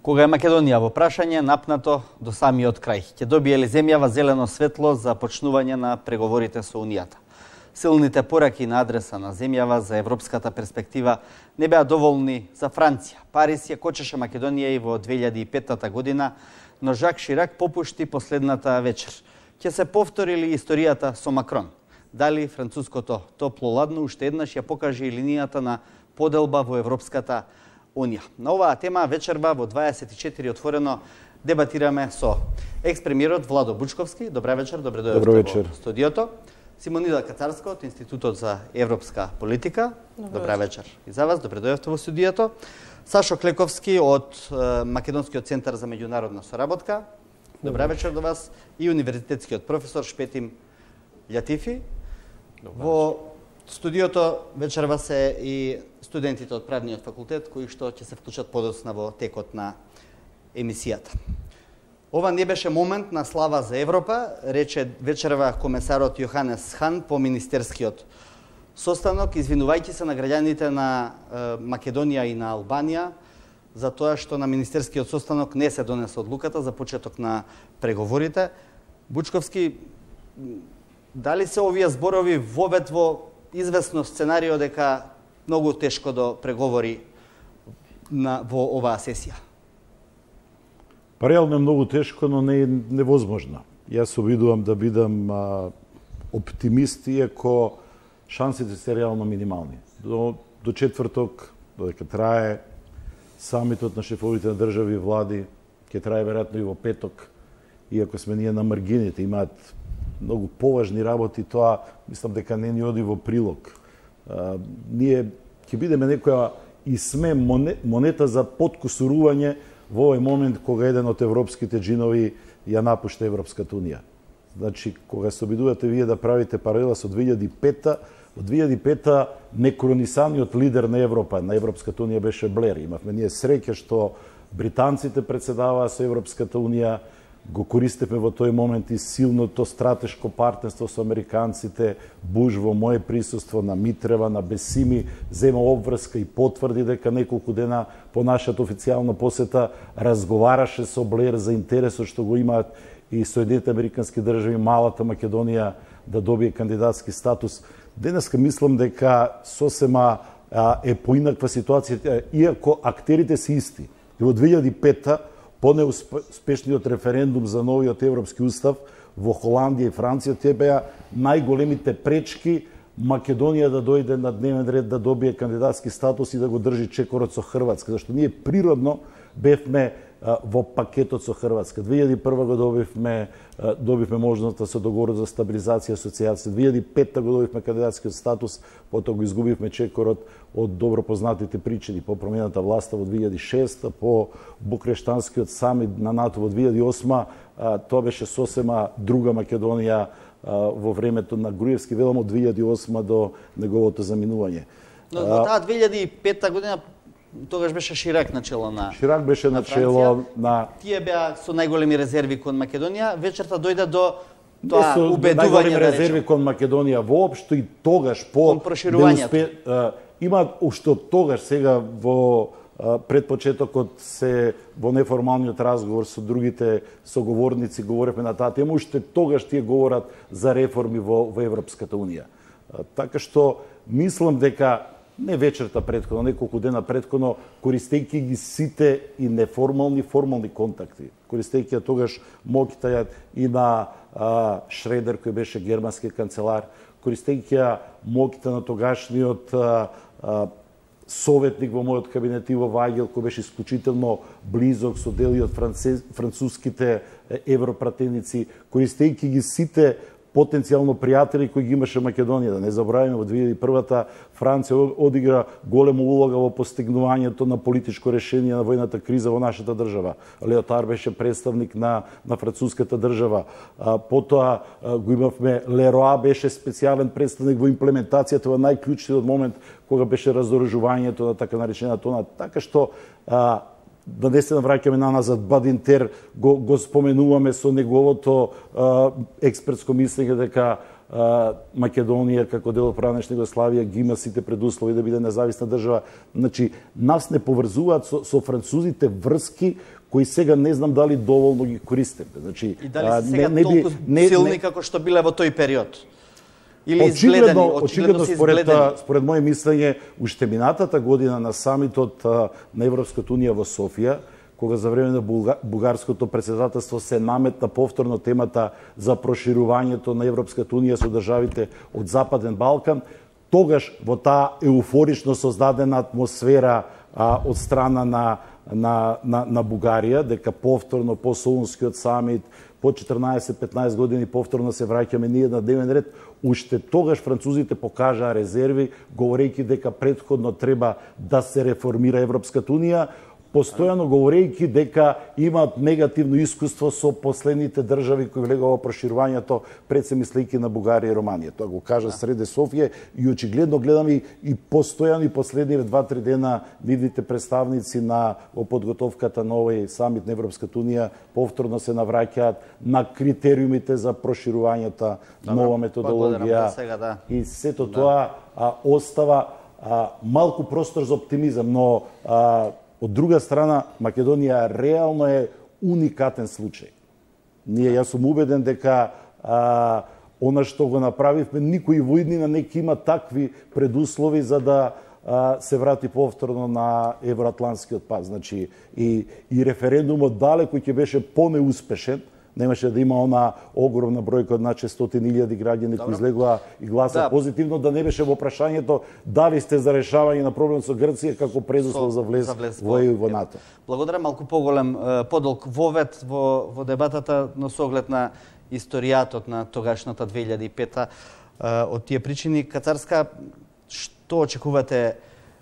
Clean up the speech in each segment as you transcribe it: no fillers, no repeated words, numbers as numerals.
Кога е Македонија во прашање, напнато до самиот крај. Ќе добие ли земјава зелено светло за почнување на преговорите со Унијата? Силните пораки на адреса на земјава за европската перспектива не беа доволни за Франција. Париз ја кочеше Македонија и во 2005 година, но Жак Ширак попушти последната вечер. Ќе се повтори ли историјата со Макрон? Дали француското топло-ладно уште еднаш ја покаже и линијата на поделба во Европската Унија? На оваа тема вечерва во 24 отворено дебатираме со екс-премиерот Владо Бучковски. Добра вечер, добре дојдовте во студиото. Симонида Кацарска од Институтот за европска политика. Добра вечер и за вас, добре дојдовте во студиото. Сашо Клековски од Македонскиот центар за меѓународна соработка. Добра вечер до вас. И универзитетскиот професор Шпетим Лјатифи. Во студиото вечерва се и студентите од правниот факултет кои што ќе се вклучат подоцна во текот на емисијата. Ова не беше момент на слава за Европа, рече вечерва комесарот Јоханес Хан по министерскиот состанок, извинувајќи се на граѓаните на Македонија и на Албанија за тоа што на министерскиот состанок не се донесе одлуката за почеток на преговорите. Бучковски, дали се овие зборови вовед во известно сценарио дека многу тешко до преговори во оваа сесија? Па реално е многу тешко, но не е невозможно. Јас се обидувам да бидам оптимист, иако шансите се реално минимални. До четврток, додека трае самитот на шефовите на држави и влади, ќе трае веројатно и во петок, иако сме ние на маргините, имаат многу поважни работи, тоа мислам дека не ни оди во прилог. Ние ќе бидеме некоја и сме монета за подкусурување во овој момент кога еден од европските джинови ја напушта Европската Унија. Значи, кога се обидувате вие да правите паралела со 2005-та, во 2005-та некронисаниот лидер на Европа, на Европската Унија беше Блер. Имавме ние среќа што британците председаваа со Европската Унија, го користевме во тој момент и силното стратешко партнерство со американците. Буш во мое присуство на Митрева, на Бесими, зема обврска и потврди дека неколку дена по нашата официјална посета разговараше со Блер за интересот што го имаат и Соединените американски држави, малата Македонија да добие кандидатски статус. Денеска мислам дека сосема е поинаква ситуација, иако актерите се исти. И во 2005-та по неуспешниот референдум за новиот Европски устав во Холандија и Франција, те беа најголемите пречки Македонија да дојде на дневен ред да добие кандидатски статус и да го држи чекорот со Хрватска, зашто ние природно бевме во пакетот со Хрватска. 2001 го добивме можност да се договорот за стабилизација и асоциација. 2005 го добивме кандидатскиот статус, потоа го изгубивме чекорот од добро познатите причини, по промената власта во 2006, по Букрештанскиот самит на НАТО во 2008, тоа беше сосема друга Македонија во времето на Груевски, велам од 2008 до неговото заминување. Но во таа 2005 година тогаш беше Ширак начело на Ширак беше начело на тие беа со најголеми резерви кон Македонија. Вечерта дојде до тоа убедување најголеми резерви кон Македонија воопшто и тогаш по проширувањето. Има уште тогаш сега во пред почетокот се во неформалниот разговор со другите соговорници говоревме на таа тема, уште тогаш тие говорат за реформи во Европската Унија. Така што мислам дека не вечерта претходно, неколку дена претходно, користејќи ги сите и неформални, формални контакти, користејќи тогаш моќта и на Шредер, кој беше германски канцелар, користејќи моќта на тогашниот советник во мојот кабинет Иво Ваѓел, кој беше исклучително близок со дели од француските европратеници, користејќи ги сите потенцијално пријатели кои ги имаше Македонија. Да не забравиме, во 2001-та Франција одигра голема улога во постигнувањето на политичко решение на војната криза во нашата држава. Леотар беше представник на француската држава. Потоа го имавме Лероа, беше специјален представник во имплементацијата во најклучниот момент кога беше разоружувањето на така наречената она. Така што да не се навраќаме назад, Бадинтер го споменуваме со неговото експертско мислење дека Македонија како дел од пранешна Југославија ги има сите предуслови да биде независна држава. Значи, нас не поврзуваат со французите врски кои сега не знам дали доволно ги користиме. Значи, и дали се сега толку силни како што биле во тој период? Или изгледани, очигледно се изгледани. Според моје мислење, уште минатата година на самитот на Европската унија во Софија, кога за време на бугарското претседателство се наметна повторно темата за проширувањето на Европската унија со државите од Западен Балкан, тогаш во таа еуфорично создадена атмосфера од страна на Бугарија, дека повторно по Солунскиот самит, по 14-15 години повторно се враќаме ние на дневен ред, уште тогаш французите покажаа резерви, говорејќи дека претходно треба да се реформира Европската унија, постојано говорејќи дека имаат негативно искуство со последните држави кои влегува во проширувањето, пред се мислејќи на Бугарија и Романија. Тоа го кажа среде Софија и очигледно гледаме и постојано и последниве 2-3 дена видните представници во подготовката на овој самит на Европската унија повторно се навраќаат на критериумите за проширувањето, нова методологија и сето тоа остава малку простор за оптимизам, но од друга страна, Македонија реално е уникатен случај. Јас сум убеден дека она што го направивме, никој во иднина не ќе има такви предуслови за да се врати повторно на евроатлантскиот пат. Значи, и референдумот далеко ќе беше понеуспешен, немаше да има она огромна бројка од над 600.000 граѓани кои излегува и гласа позитивно, да не беше во прашањето дали сте за решавање на проблемот со Грција како предуслов за влез во ЕУ и во НАТО. Благодарам, малку поголем, подолг вовет во дебатата, но со оглед на историјатот на тогашната 2005 од тие причини. Кацарска, што очекувате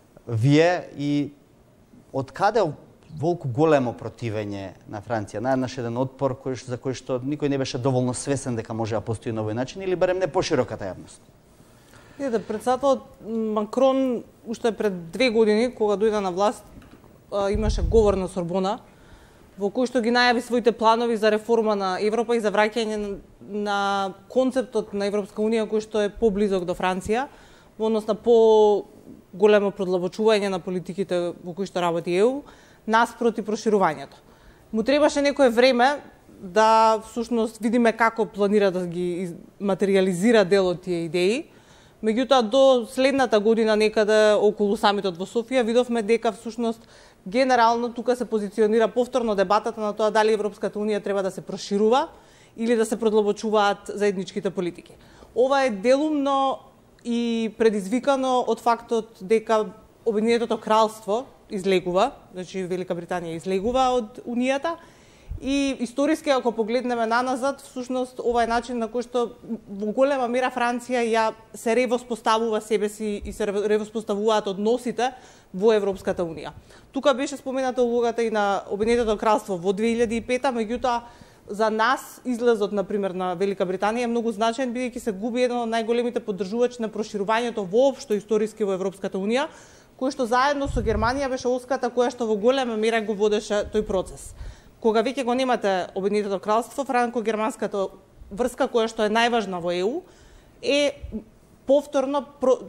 вие и од каде волку големо противење на Франција, наеднаш еден отпор за кој што никој не беше доволно свесен дека може да постои на овој начин или барем не пошироката јавност? Председателот Макрон уште пред 2 години кога дојде на власт имаше говор на Сорбона во кој што ги најави своите планови за реформа на Европа и за враќање на концептот на Европска унија кој што е поблизок до Франција, во однос на по-големо продлабочување на политиките во кои што работи ЕУ, наспроти проширувањето. Му требаше некое време да всушност видиме како планира да ги материализира дел од тие идеи. Меѓутоа до следната година некаде околу самитот во Софија видовме дека всушност генерално тука се позиционира повторно дебатата на тоа дали Европската унија треба да се проширува или да се продлабочуваат заедничките политики. Ова е делумно и предизвикано од фактот дека Обединетото кралство излегува, значи Велика Британија излегува од Унијата и историски ако погледнеме наназад, всушност ова е начин на кој што во голема мера Франција ја се ревоспоставува себе си и се ревоспоставуваат односите во Европската унија. Тука беше спомената улогата и на Обединетото кралство во 2005, меѓутоа за нас излезот например на Велика Британија е многу значаен бидејќи се губи еден од најголемите поддржувачи на проширувањето воопшто историски во Европската унија, кој што заедно со Германија беше оската која што во голема мера го водеше тој процес. Кога веќе го немате Обединетото кралство, франко-германската врска која што е најважна во ЕУ е повторно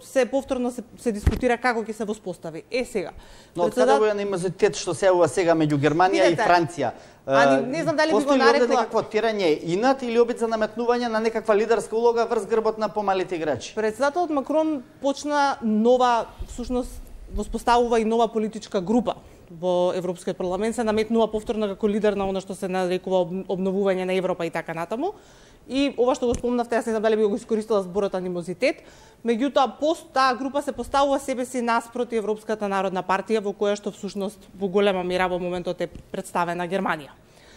се дискутира како ќе се воспостави. Сега. Но од каде го анимозитет што се јавува сега меѓу Германија и Франција? Не знам дали би го нарекла. Постои ли некакво тирање инат или обид за наметнување на некаква лидерска улога врз грбот на помалите играчи? Председателот Макрон почна нова, всушност воспоставува и нова политичка група во Европскиот парламент, се наметнува повторно како лидер на она што се нарекува обновување на Европа и така натаму. И ова што го спомнавте, јас не знам дали би го искористила зборот анимозитет, меѓутоа таа група се поставува себе си наспроти Европската народна партија, во која што всушност во голема мера во моментот е представена Германија.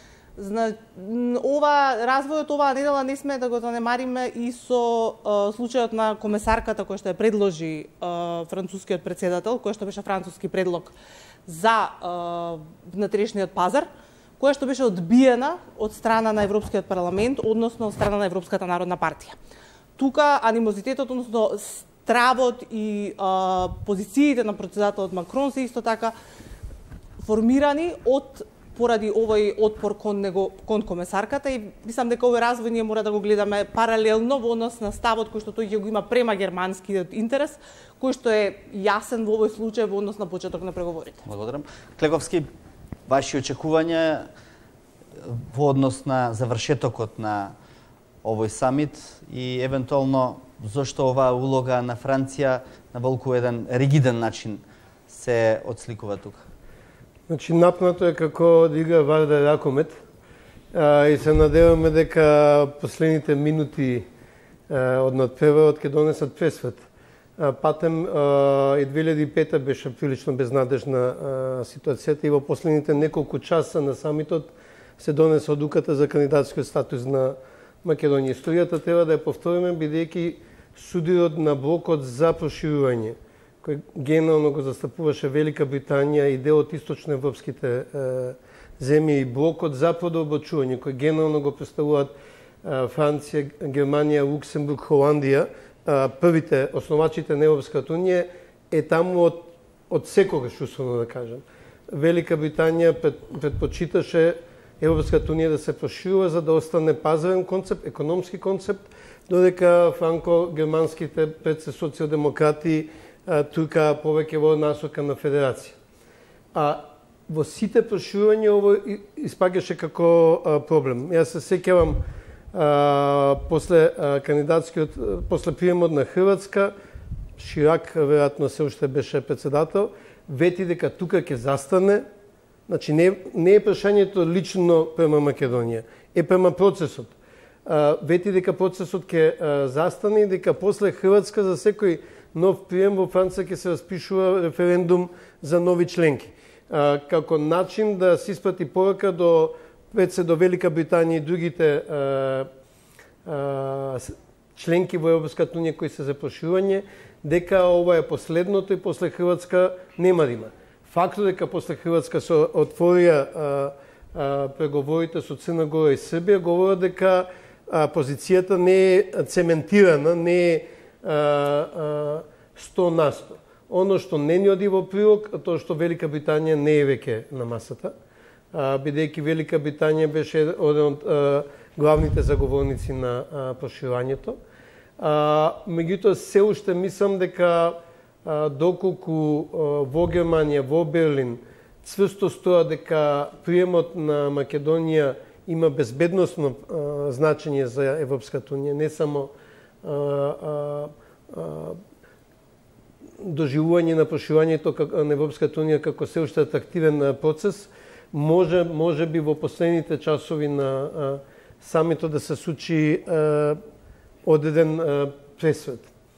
Развојот оваа недела не сме да го занемариме и со случајот на комесарката која што ја предложи францускиот претседател, која што беше француски предлог за внатрешниот пазар, која што беше одбиена од страна на Европскиот парламент, односно од страна на Европската народна партија. Тука анимозитетот, односно стравот и позициите на претседателот Макрон се исто така формирани од поради овој отпор кон комесарката и мислам дека овој развој ние мора да го гледаме паралелно во однос на ставот кој што тој ќе го има према германскиот интерес, кој што е јасен во овој случај во однос на почеток на преговорите. Благодарам. Клековски, ваши очекувања во однос на завршетокот на овој самит и евентуално зошто оваа улога на Франција на волку еден ригиден начин се отсликува тука? Значи, напнато е како да игра Вардар Ракомет и се надеваме дека последните минути од надпреварот ќе донесат пресвет. Патем и 2005 беше прилично безнадежна ситуацијата и во последните неколку часа на самитот се донесе одлуката за кандидатскиот статус на Македонија. Историјата треба да ја повториме бидејќи судирот на блокот за проширување кој генерално го застапуваше Велика Британија и дел од источноевропските земји и блокот за продолбочување кој генерално го представуваат Франција, Германија, Луксембург, Холандија, првите основачите на Европската унија е таму од секогаш, условно да кажам. Велика Британија предпочиташе Европската унија да се проширува за да остане пазарен концепт, економски концепт, додека франко-германските предсе социјалдемократи тука повеќе во насока на федерација. Во сите проширување ово испаѓаше како проблем. Јас се сеќавам после после приемот на Хрватска, Ширак веројатно се уште беше председател, вети дека тука ќе застане. Значи не е прашањето лично према Македонија, е према процесот. Вети дека процесот ќе застане и дека после Хрватска за секој нов прием во Франција ќе се распишува референдум за нови членки. Како начин да се испрати порака до Велика Британија и другите членки во Европската унија кои се за проширување, дека ова е последното и после Хрватска нема да има. Фактот дека после Хрватска се отворија преговорите со Црна Гора и Србија говорат дека позицијата не е цементирана, не е 100%. Оно што не ни оди во прилог, тоа што Велика Британија не е веќе на масата, бидејќи Велика Британија беше еден од главните заговорници на проширувањето. Меѓутоа, се уште мислам дека доколку во Германија, во Берлин, цврсто стоа дека приемот на Македонија има безбедносно значење за Европската унија, не само доживување на проширувањето на Европската унија како се уште атрактивен процес, може би во последните часови на самитот да се случи одеден пресвет.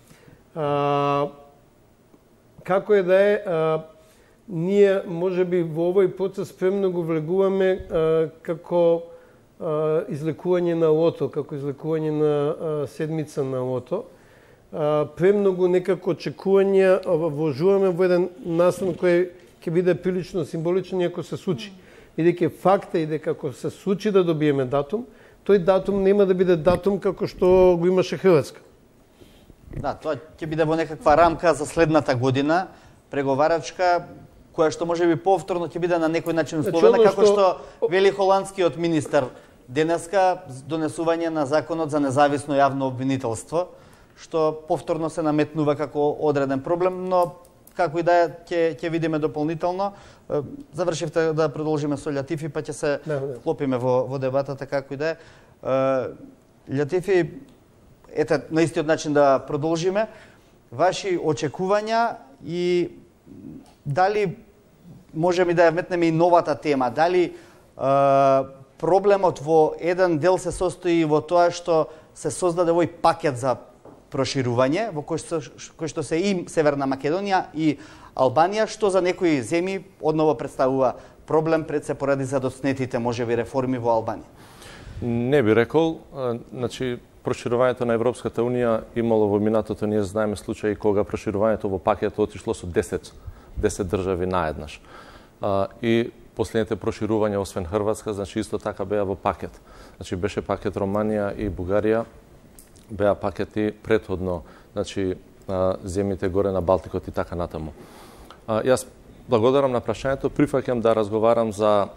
Како е да е, ние може би во овој процес премногу влегуваме како излекување на лото, како излекување на седмица на лото. Премногу некако очекување вложуваме во еден настан кој ќе биде прилично символичен ако се случи. Бидејќи факт е и дека ако се случи да добиеме датум, тој датум нема да биде датум како што го имаше Хрватска. Да, тоа ќе биде во некаква рамка за следната година, преговарачка, која што може би повторно ќе биде на некој начин условена, како што вели холандскиот министер денеска, донесување на законот за независно јавно обвинителство, што повторно се наметнува како одреден проблем, но како и да е, ќе видиме дополнително. Завршивте да продолжиме со Лјатифи, па ќе се клопиме во дебатата како и да е. Лјатифи, ете, на истиот начин да продолжиме. Ваши очекувања и дали можеме да ја вметнеме и новата тема, дали проблемот во еден дел се состои во тоа што се создаде овој пакет за проширување, во кој што се и Северна Македонија и Албанија, што за некои земји одново представува проблем пред се поради задоцнетите можеби реформи во Албанија. Не би рекол, значи проширувањето на Европската унија имало во минатото, ние знаеме случаи кога проширувањето во пакет отишло со 10 држави наеднаш. И последните проширувања, освен Хрватска, значи исто така беа во пакет. Значи беше пакет Романија и Бугарија, беа пакети претходно, значи земјите горе на Балтикот и така натаму. Јас благодарам на прашањето, прифаќам да разговарам за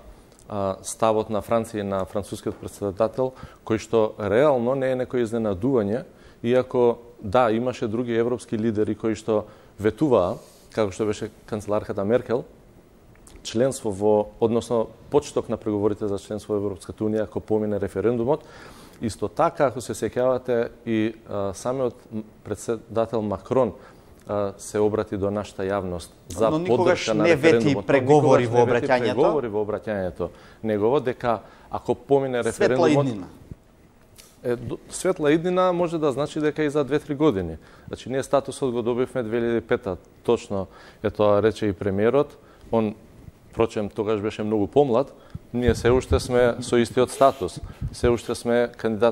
ставот на Франција и на францускиот претседател, кој што реално не е некој изненадување, иако да, имаше други европски лидери кои што ветуваа, како што беше канцеларката Меркел, членство односно почеток на преговорите за членство во Европската унија ако помине референдумот. Исто така, ако се сеќавате, и самиот претседател Макрон се обрати до нашата јавност за поддршка на референдумот. Преговори во обраќањето негово, дека ако помине референдумот... Светла иднина може да значи дека и за 2-3 години. Значи, ние статусот го добивме 2005-та, точно е тоа рече и премиерот. Он, впрочем, тогаш беше многу помлад. Ние се уште сме со истиот статус. Се уште сме кандидат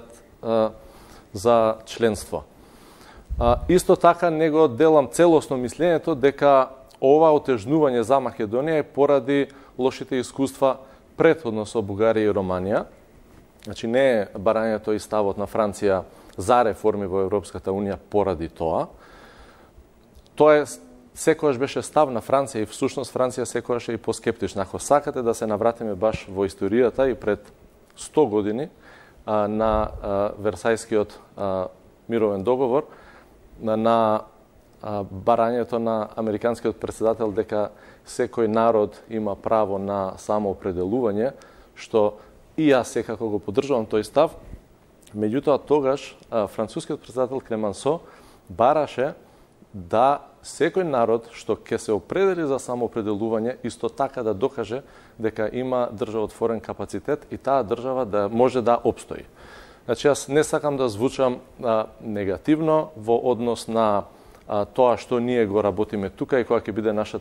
за членство. Исто така не го делам целосно мислењето дека ова отежнување за Македонија е поради лошите искуства претходно со Бугарија и Романија. Значи не е барањето и ставот на Франција за реформи во Европската унија поради тоа. Тоа е секогаш беше став на Франција и всушност Франција секогаш е и поскептична. Ако сакате да се навратиме баш во историјата и пред 100 години на Версајскиот мировен договор, на барањето на американскиот претседател дека секој народ има право на самоопределување, што и јас секако го поддржувам тој став. Меѓутоа тогаш францускиот претседател Клемансо бараше да секој народ што ќе се определи за самоопределување исто така да докаже дека има државотворен капацитет и таа држава да може да опстои. Значи, јас не сакам да звучам негативно во однос на тоа што ние го работиме тука и која ќе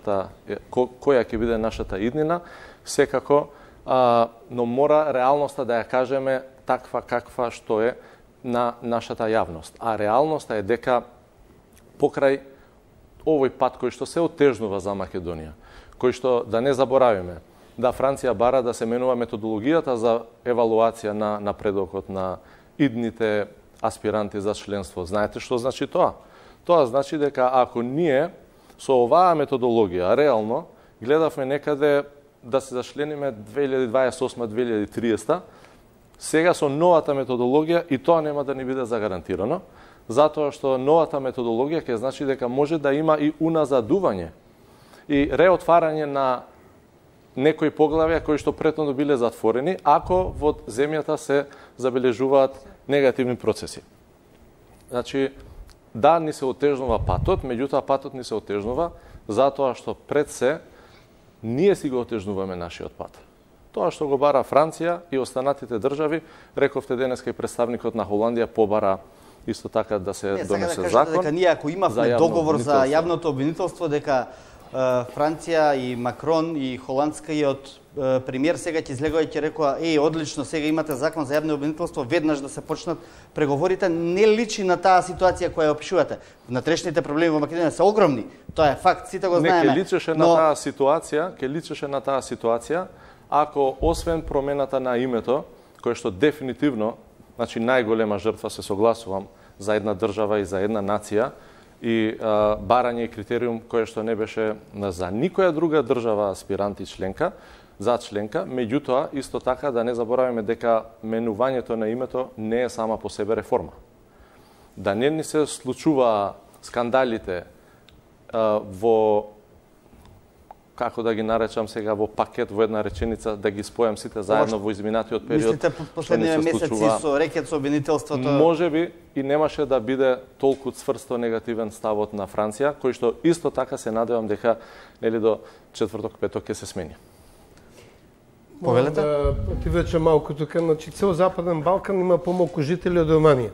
биде нашата иднина, секако, но мора реалноста да ја кажеме таква каква што е на нашата јавност. А реалноста е дека покрај овој пат кој што се отежнува за Македонија, кој што, да не заборавиме, да Франција бара да се менува методологијата за евалуација на напредокот на идните аспиранти за членство. Знаете што значи тоа? Тоа значи дека ако ние со оваа методологија реално гледавме некаде да се зачлениме 2028-2030, сега со новата методологија и тоа нема да ни биде загарантирано, затоа што новата методологија ќе значи дека може да има и уназадување и реотварање на некои поглавја кои што претhodно биле затворени, ако во земјата се забележуваат негативни процеси. Значи, да, ни се отежнува патот, меѓутоа патот ни се отежнува затоа што пред се ние си го отежнуваме нашиот пат. Тоа што го бара Франција и останатите држави, рековте денеска и представникот на Холандија побара исто така да се донесе закон. Дека ние ако имавме договор за јавното обвинителство, дека Франција и Макрон и холандскиот премиер сега ќе излегува и ќе рекува: одлично, сега имате закон за јавно обвинителство, веднаш да се почнат преговорите." Не личи на таа ситуација која опишувате. Внатрешните проблеми во Македонија се огромни. Тоа е факт, сите го знаеме. Не, ќе личеше на таа ситуација, ако освен промената на името, кое што дефинитивно, значи најголема жртва, се согласувам, за една држава и за една нација, и барање и критериум кое што не беше за никоја друга држава аспирант и членка, за членка, меѓутоа исто така да не забораваме дека менувањето на името не е сама по себе реформа. Да не ни се случува скандалите во, како да ги наречам сега, во пакет, во една реченица, да ги спојам сите заедно во изминатиот период. Мислите последниот месеци со рекет со обвинителството? Може би и немаше да биде толку цврсто негативен ставот на Франција, кој што исто така се надевам дека нели до четврток-петок ќе се смени. Повелете? Да противречам малку тука, значи цел Западен Балкан има помалку жители од Романија.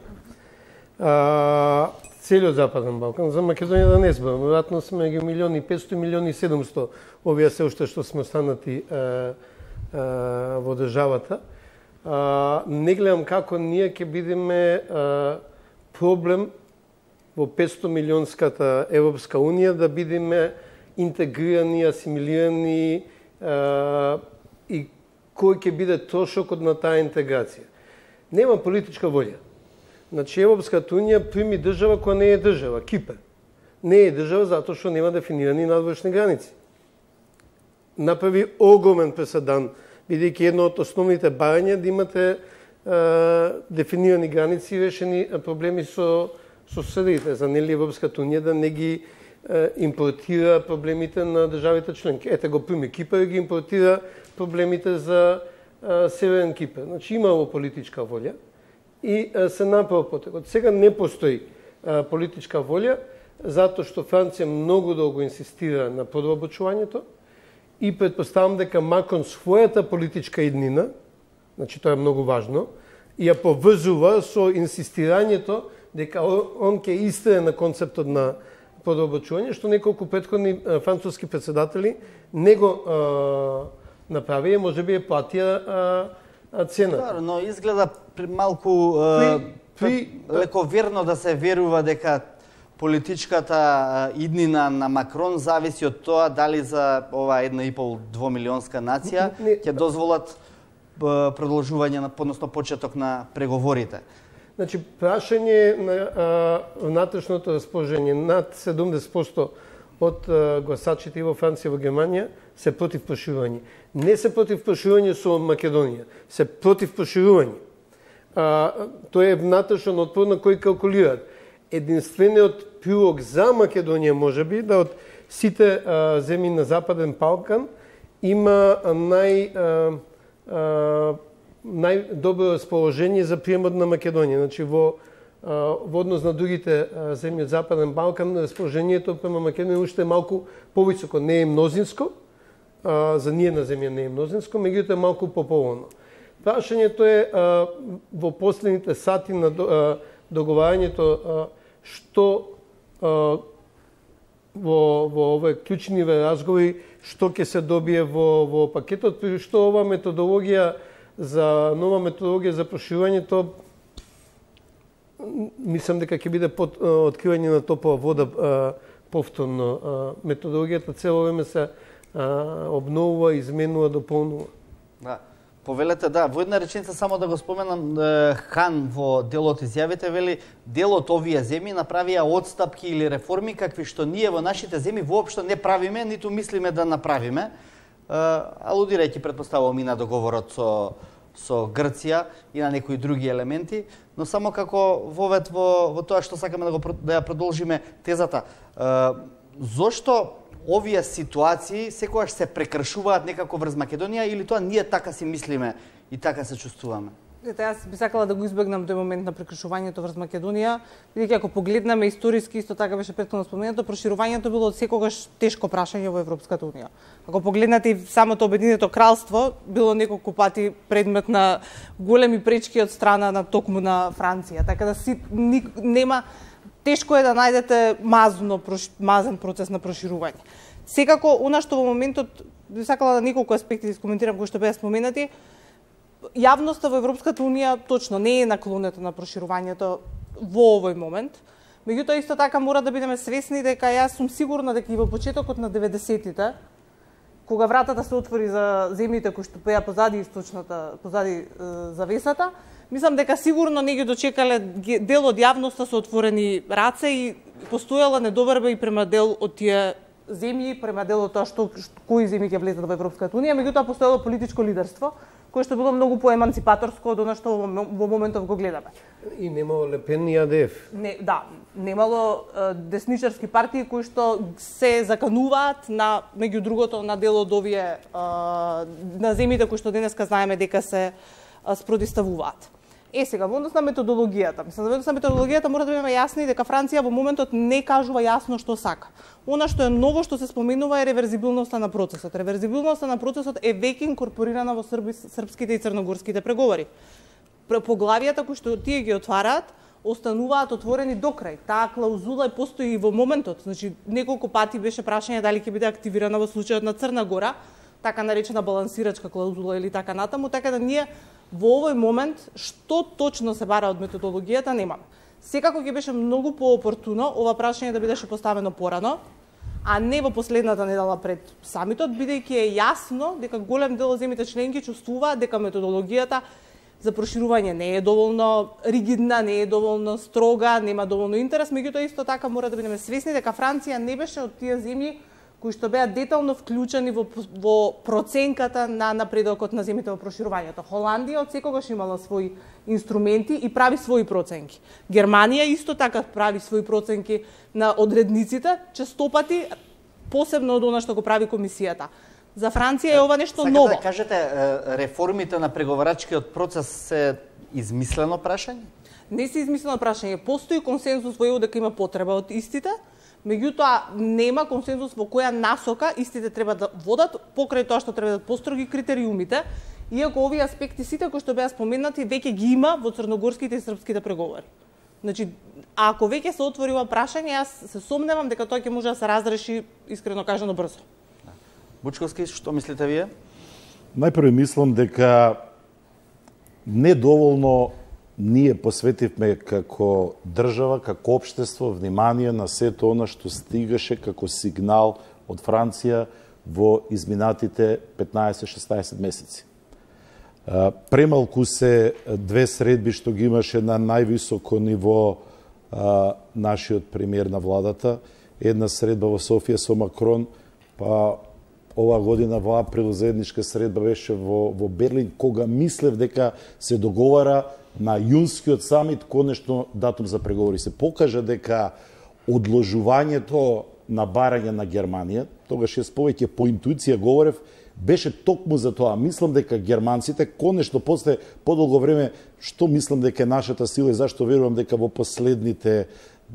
Целиот Западен Балкан, за Македонија да не зборам, веројатно сме ги 1.500.000, 1.700.000 овие се уште што сме останати во државата. Не гледам како ние ќе бидеме проблем во 500 милионската Европска унија да бидеме интегрирани, асимилирани и кој ќе биде трошокот на таа интеграција. Нема политичка волја. Значи, Европската унија прими држава која не е држава, Кипар. Не е држава затоа што нема дефинирани надворешни граници. Направи огромен преседан, бидејќи едно од основните барања да имате дефинирани граници и решени проблеми со соседите, за нели Европската унија да не ги импортира проблемите на државите членки. Ете го пример, Кипар ги импортира проблемите за Северен Кипар. Значи имало политичка волја и се направил потекот. Сега не постои политичка волја, затоа што Франција многу долго инсистира на подробочувањето и предпоставам дека Макрон својата политичка иднина, значи тоа е многу важно, и ја поврзува со инсистирањето дека он ќе истрае на концептот на подробочување, што неколку претходни француски председатели не го направија, можеби е платија цената. Но изгледа малку лековерно да се верува дека политичката иднина на Макрон зависи од тоа дали за ова 1,5-2 милионска нација ќе дозволат продолжување, односно почеток на преговорите. Значи, прашање на внатрешното расположение, над 70% од гласачите и во Франција и во Германија се против проширување. Не се против проширување со Македонија, се против проширување. Тоа е внатрешен отпор на кој калкулираат. Единствениот прилог за Македонија можеби да од сите земји на Западен Балкан има најдобро расположение за приемот на Македонија. Значи во однос на другите земји од Западен Балкан расположението према Македонија уште е малку повисоко, не е мнозинско, за ние на земја не е мнозинско, меѓутоа е малку пополно. Прашањето е во последните сати на договарањето што во овие клучниве разговори што ќе се добие во пакетот, при што ова методологија за нова методологија за проширувањето мислам дека ќе биде под откривање на топла вода повторно. Методологијата цело време се обновува, изменува, дополнува. Да. Повелете, да, во една реченица само да го споменам, Хан во делот изјавите вели дел од овие земји направија отстапки или реформи какви што ние во нашите земји воопшто не правиме, ниту мислиме да направиме, алудирајќи предпоставувам и на договорот со Грција и на некои други елементи, но само како вовет во тоа што сакаме да ја продолжиме тезата. Зошто овие ситуации секогаш се прекршуваат некако врз Македонија или тоа ние така си мислиме и така се чувствуваме? Ете, јас би сакала да го избегнам тој момент на прекршувањето врз Македонија, бидејќи ако погледнеме историски, исто така беше претходно споменато, проширувањето било секогаш тешко прашање во Европската унија. Ако погледнете и самото Обединето кралство, било неколку пати предмет на големи пречки од страна на токму на Франција, така да нема тешко е да најдете мазен процес на проширување. Секако, она што во моментот, би сакала да неколку аспекти да искоментирам кои што беа споменати, јавноста во Европската унија точно не е наклонета на проширувањето во овој момент. Меѓутоа, исто така мора да бидеме свесни дека јас сум сигурна дека и во почетокот на 90-тите, кога вратата се отвори за земјите кои што беа позади завесата, мислам дека сигурно не ги дочекале дел од јавноста со отворени раце и постојала недоверба и према дел од тие земји, према дел од тоа кои земји ќе влезат во Европската унија, меѓутоа постоело политичко лидерство кое што било многу поеманципаторско од она што во моментов го гледаме. И немало Лепен и АДФ. Немало десничарски партии кои што се закануваат на меѓу другото на дел од овие на земјите кои што денеска знаеме дека се спротивставуваат. Сега, во однос на методологијата. Мислам, во однос на методологијата мора да бидеме јасни дека Франција во моментот не кажува јасно што сака. Она што е ново што се споменува е реверзибилноста на процесот. Реверзибилноста на процесот е веќе инкорпорирана во српските и црногорските преговори. Поглавијата кои што тие ги отвараат, остануваат отворени до крај. Таа клаузула постои и во моментот. Значи, неколку пати беше прашање дали ќе биде активирана во случајот на Црна Гора, така наречена балансирачка клаузула или така натаму, така да ние во овој момент што точно се бара од методологијата немаме. Секако ќе беше многу поопортуно ова прашање да бидеше поставено порано, а не во последната недела пред самитот, бидејќи е јасно дека голем дел од земјите членки чувствуваат дека методологијата за проширување не е доволно ригидна, не е доволно строга, нема доволно интерес, меѓутоа исто така мора да бидеме свесни дека Франција не беше од тие земји кои што беа детално вклучени во проценката на напредокот на земјите во проширувањето. Холандија од секогаш имала своји инструменти и прави своји проценки. Германија исто така прави своји проценки на одредниците, честопати посебно од она што го прави комисијата. За Франција е ова нешто ново. Сакате да кажете, реформите на преговарачкиот процес се измислено прашање? Не се измислено прашање. Постои консензус во ЕУ дека има потреба од истите, меѓутоа нема консензус во која насока истите треба да водат, покрај тоа што треба да построги критериумите, иако овие аспекти сите кои што беа споменати веќе ги има во црногорските и српските преговори. Значи, ако веќе се отвори ова прашање, јас се сомневам дека тоа ќе може да се разреши искрено кажано брзо. Бучковски, што мислите вие? Најпрво мислам дека недоволно ние посветивме како држава, како општество, внимание на сето она што стигаше како сигнал од Франција во изминатите 15-16 месеци. Премалку се две средби што ги имаше на највисоко ниво нашиот премиер на владата. Една средба во Софија со Макрон, па ова година во април заедничка средба беше во Берлин, кога мислев дека се договара на јунскиот самит конечно датум за преговори. Се покажа дека одложувањето на барање на Германија, тогаш јас повеќе по интуиција говорев, беше токму за тоа. Мислам дека германците конечно после подолго време, што мислам дека е нашата сила и зашто верувам дека во последните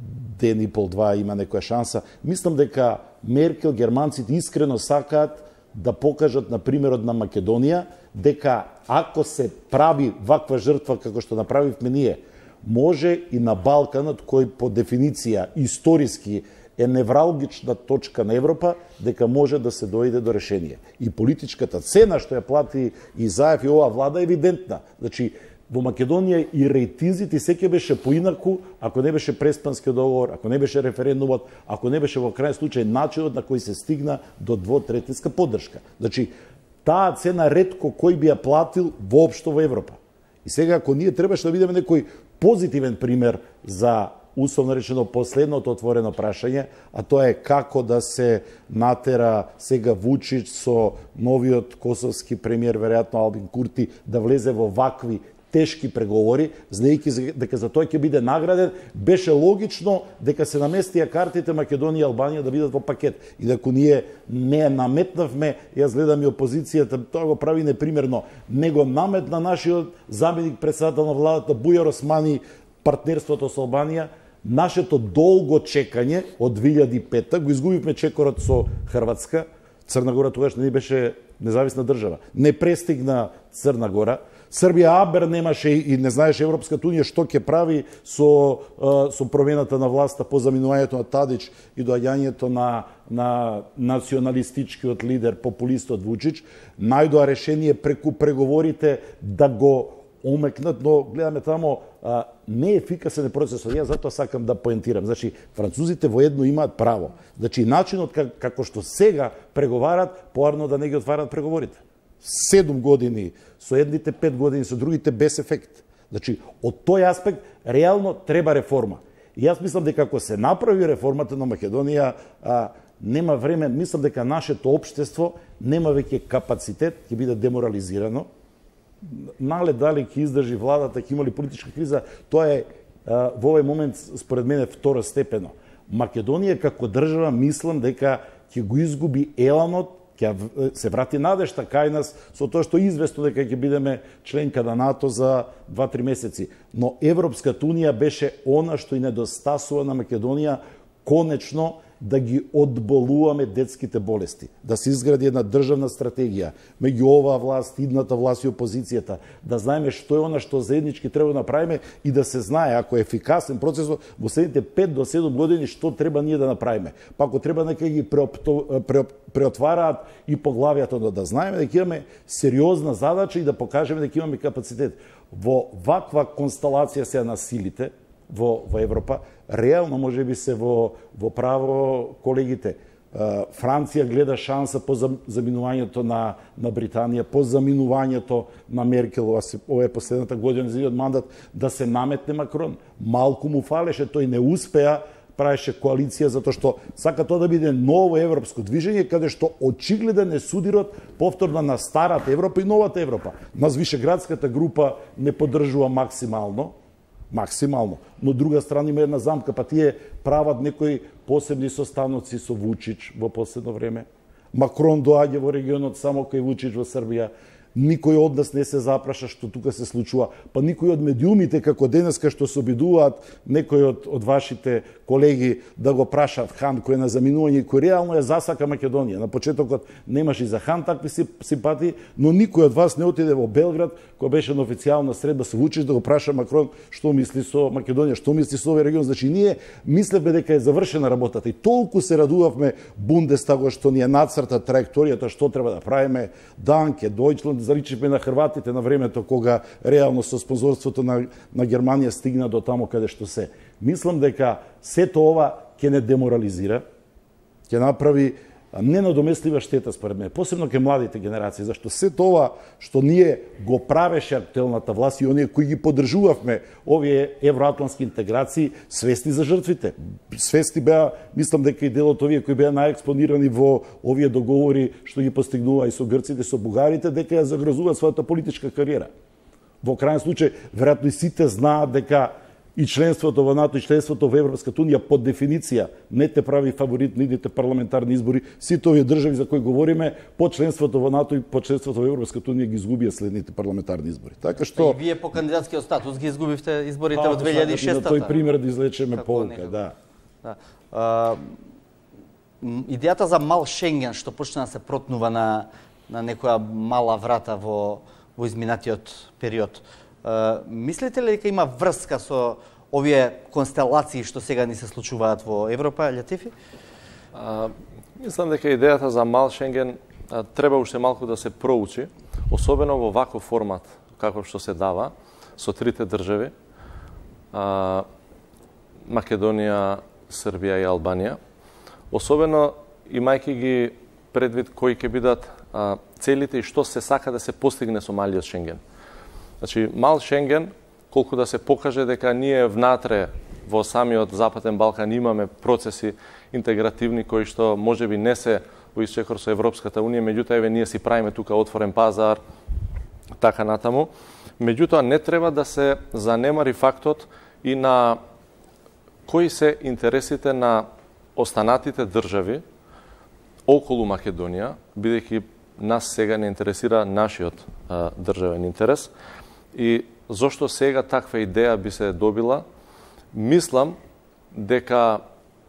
ден и пол, два има некоја шанса, мислам дека Меркел, германците искрено сакаат да покажат на примерот на Македонија дека ако се прави ваква жртва како што направивме ние, може и на Балканот, кој по дефиниција историски е невралгична точка на Европа, дека може да се дојде до решение. И политичката цена што ја плати и Заев и оваа влада е евидентна. Значи, во Македонија и рейтинзите секој беше поинаку, ако не беше Преспанскиот договор, ако не беше референдумот, ако не беше во крајен случај начинот на кој се стигна до двотретинска поддршка. Значи, таа цена ретко кој би ја платил воопшто во Европа. И сега, ако ние требаше да видиме некој позитивен пример за условно речено последното отворено прашање, а тоа е како да се натера сега Вучич со новиот косовски премиер, веројатно Албин Курти, да влезе во вакви тешки преговори, знаејќи дека за тој ќе биде награден, беше логично дека се наместија картите Македонија и Албанија да бидат во пакет. И дека ние не наметнавме, јас гледам и опозицијата, тоа го прави непримерно, него наметна нашиот заменик председател на владата Бујар Османи партнерството со Албанија. Нашето долго чекање од 2005 го изгубивме чекорот со Хрватска. Црна Гора тогаш не беше независна држава. Не престигна Црна Гора. Србија абер немаше и не знаеше Европската унија што ќе прави со промената на власта по заминувањето на Тадич и доаѓањето на националистичкиот лидер, популистот Вучич. Најдоа решение преку преговорите да го омекнат, но гледаме тамо не е ефикасен процесот. Јас затоа сакам да поентирам. Значи, французите воедно имаат право. Значи, начинот како што сега преговарат, поарно да не ги отварат преговорите. 7 години со едните, 5 години со другите без ефект. Значи, од тој аспект, реално треба реформа. И јас мислам дека ако се направи реформата на Македонија, нема време, мислам дека нашето општество нема веќе капацитет, ќе биде деморализирано. Нале дали ќе издржи владата, ќе има ли политичка криза, тоа е во овој момент според мене второстепено. Македонија како држава мислам дека ќе го изгуби еланот, ќе се врати надежта кај нас со тоа што известно дека ќе бидеме членка на НАТО за 2-3 месеци. Но Европската унија беше она што и недостасува на Македонија конечно да ги одболуваме детските болести, да се изгради една државна стратегија меѓу оваа власт, идната власт и опозицијата, да знаеме што е она што заеднички треба да направиме и да се знае ако е ефикасен процесот во следните 5 до 7 години што треба ние да направиме. Па ако треба нека ги преотвараат и поглавијата, да знаеме дека имаме сериозна задача и да покажеме дека имаме капацитет. Во ваква констелација се на силите во Европа, реално може би се во право колегите. Франција гледа шанса по заминувањето на Британија, по заминувањето на Меркел, ова е последната година за мандат, да се наметне Макрон. Малку му фалеше, тој не успеа правеше коалиција, затоа што сака тоа да биде ново европско движење, каде што очигледен е судирот повторно на старата Европа и новата Европа. Нас Вишеградската група не поддржува максимално, но друга страна има една замка, па тие прават некои посебни состаноци со Вучич во последно време. Макрон доаѓа во регионот само кај Вучич во Србија. Никој од нас не се запраша што тука се случува, па никој од медиумите како денеска што се обидуваат некој од вашите колеги да го прашаат Хан кој е на заминување и кој реално ја засака Македонија. На почетокот немаше и за Хан такви симпатии, но никој од вас не отиде во Белград кој беше на официјална средба со Вучич да го праша Макрон што мисли со Македонија, што мисли со овој регион. Значи ние мислевме дека е завршена работата и толку се радувавме Бундестагот што ни е нацрта траекторијата што треба да правиме, Данке, Дојчланд, заличивме на хрватите на времето кога реално со спонзорството на Германија стигна до тамо каде што се. Мислам дека сето ова ќе не деморализира, ќе направи ненадоместлива штета според мене, посебно кај младите генерации, зашто сето ова што ние го правеше актуелната власт и оние кои ги поддржувавме овие евроатлантски интеграции, свесни за жртвите. Свесни беа, мислам дека и дел од овие кои беа најекспонирани во овие договори што ги постигнува и со грците, со бугарите, дека ја загрозуваат својата политичка кариера. Во крајен случај, веројатно и сите знаат дека и членството во НАТО и членството во Европската унија под дефиниција не те прави фаворит на идните парламентарни избори. Сите овие држави за кои говориме по членството во НАТО и по членството во Европската унија ги изгубија следните парламентарни избори. Така што и вие по кандидатскиот статус ги изгубивте изборите во 2006-та. Тој пример да извлечеме полука, да. Идејата за мал Шенген што почна да се протнува на некоја мала врата во изминатиот период. Мислите ли дека има врска со овие констелации што сега ни се случуваат во Европа, Лјатифи? Мислам дека идејата за мал Шенген треба уште малку да се проучи, особено во ваков формат како што се дава со трите држави, Македонија, Србија и Албанија. Особено имајќи ги предвид кои ќе бидат целите и што се сака да се постигне со малиот Шенген. Значи, мал Шенген, колку да се покаже дека ние внатре во самиот Западен Балкан имаме процеси интегративни кои што можеби не се во исчекор со Европската унија, меѓутоа еве ние си правиме тука отворен пазар, така натаму. Меѓутоа не треба да се занемари фактот и на кои се интересите на останатите држави околу Македонија, бидејќи нас сега не интересира нашиот државен интерес. И зошто сега таква идеја би се добила? Мислам дека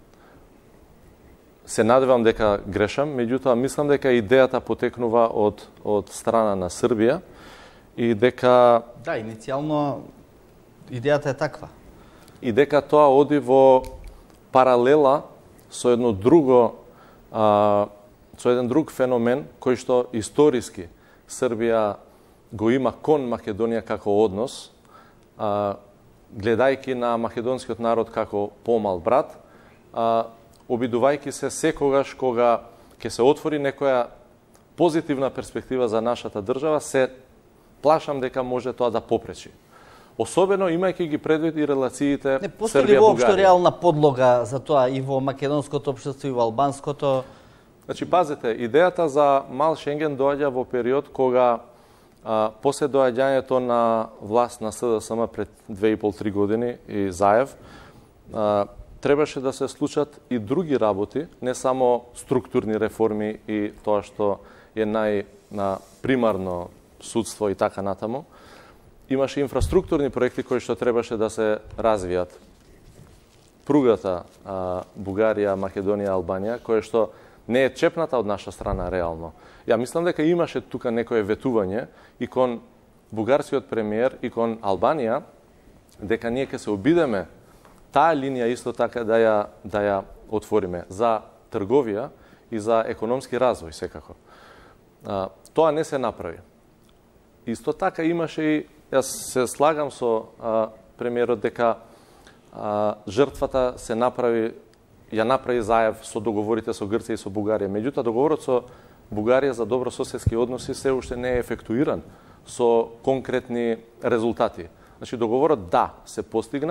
се надевам дека грешам, меѓутоа мислам дека идејата потекнува од страна на Србија и дека да, иницијално идејата е таква. И дека тоа оди во паралела со едно друго со еден друг феномен кој што историски Србија го има кон Македонија како однос, гледајќи на македонскиот народ како помал брат, обидувајќи се секогаш кога ќе се отвори некоја позитивна перспектива за нашата држава, се плашам дека може тоа да попречи. Особено имајќи ги предвид и релациите Србија-Бугарија. Не постои ли воопшто реална подлога за тоа и во македонското општество и во албанското? Значи, пазете, идејата за мал Шенген доаѓа во период кога после доаѓањето на власт на СДСМ пред 2,5-3 години и Заев, требаше да се случат и други работи, не само структурни реформи и тоа што е примарно судство и така натаму. Имаше инфраструктурни проекти кои што требаше да се развијат. Пругата Бугарија, Македонија, Албанија, која што не е чепната од наша страна реално. Ја мислам дека имаше тука некое ветување и кон бугарскиот премиер и кон Албанија, дека ние ќе се обидеме таа линија исто така да ја отвориме за трговија и за економски развој секако. Тоа не се направи. Исто така имаше и, јас се слагам со премиерот дека жртвата се ја направи Заев со договорите со Грција и со Бугарија. Меѓутоа, договорот со Бугарија за добрососедски односи се уште не е ефектуиран со конкретни резултати. Значи, договорот да, се постигна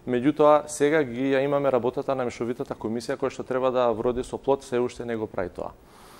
Меѓутоа, сега ги ја имаме работата на мешовитата комисија која што треба да вроди со плод, се уште не го прави тоа.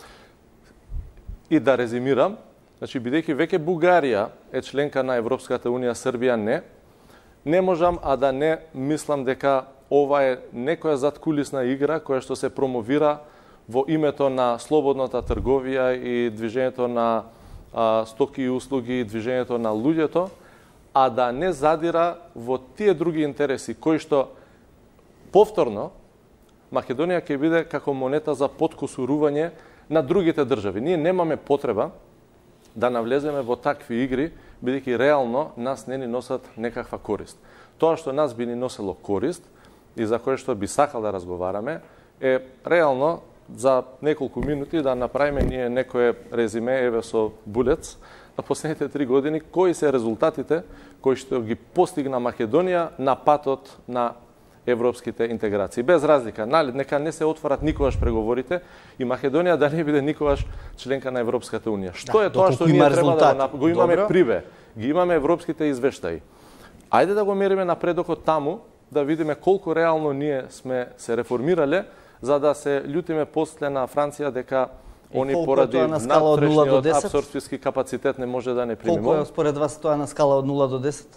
И да резимирам, значи бидејќи веќе Бугарија е членка на Европската унија, Србија не можам а да не мислам дека ова е некоја заткулисна игра која што се промовира во името на слободната трговија и движењето на стоки и услуги и движењето на луѓето, а да не задира во тие други интереси кои што повторно Македонија ќе биде како монета за подкусурување на другите држави. Ние немаме потреба да навлеземе во такви игри, бидејќи реално нас не ни носат некаква корист. Тоа што нас би ни носело корист и за кое што би сакал да разговараме е реално за неколку минути да направиме ние некое резиме, еве со булец, на последните 3 години, кои се резултатите кои што ги постигна Македонија на патот на европските интеграции. Без разлика, нека не се отворат никогаш преговорите и Македонија да не биде никогаш членка на Европската унија. Што е тоа што ние треба да го имаме прибе? Ги имаме европските извештаи. Ајде да го мериме напредокот таму, да видиме колку реално ние сме се реформирале, за да се љутиме после на Франција дека они поради надтрешниот абсорбцијски капацитет не може да не примимо. Колку е според вас тоа на скала од 0 до 10?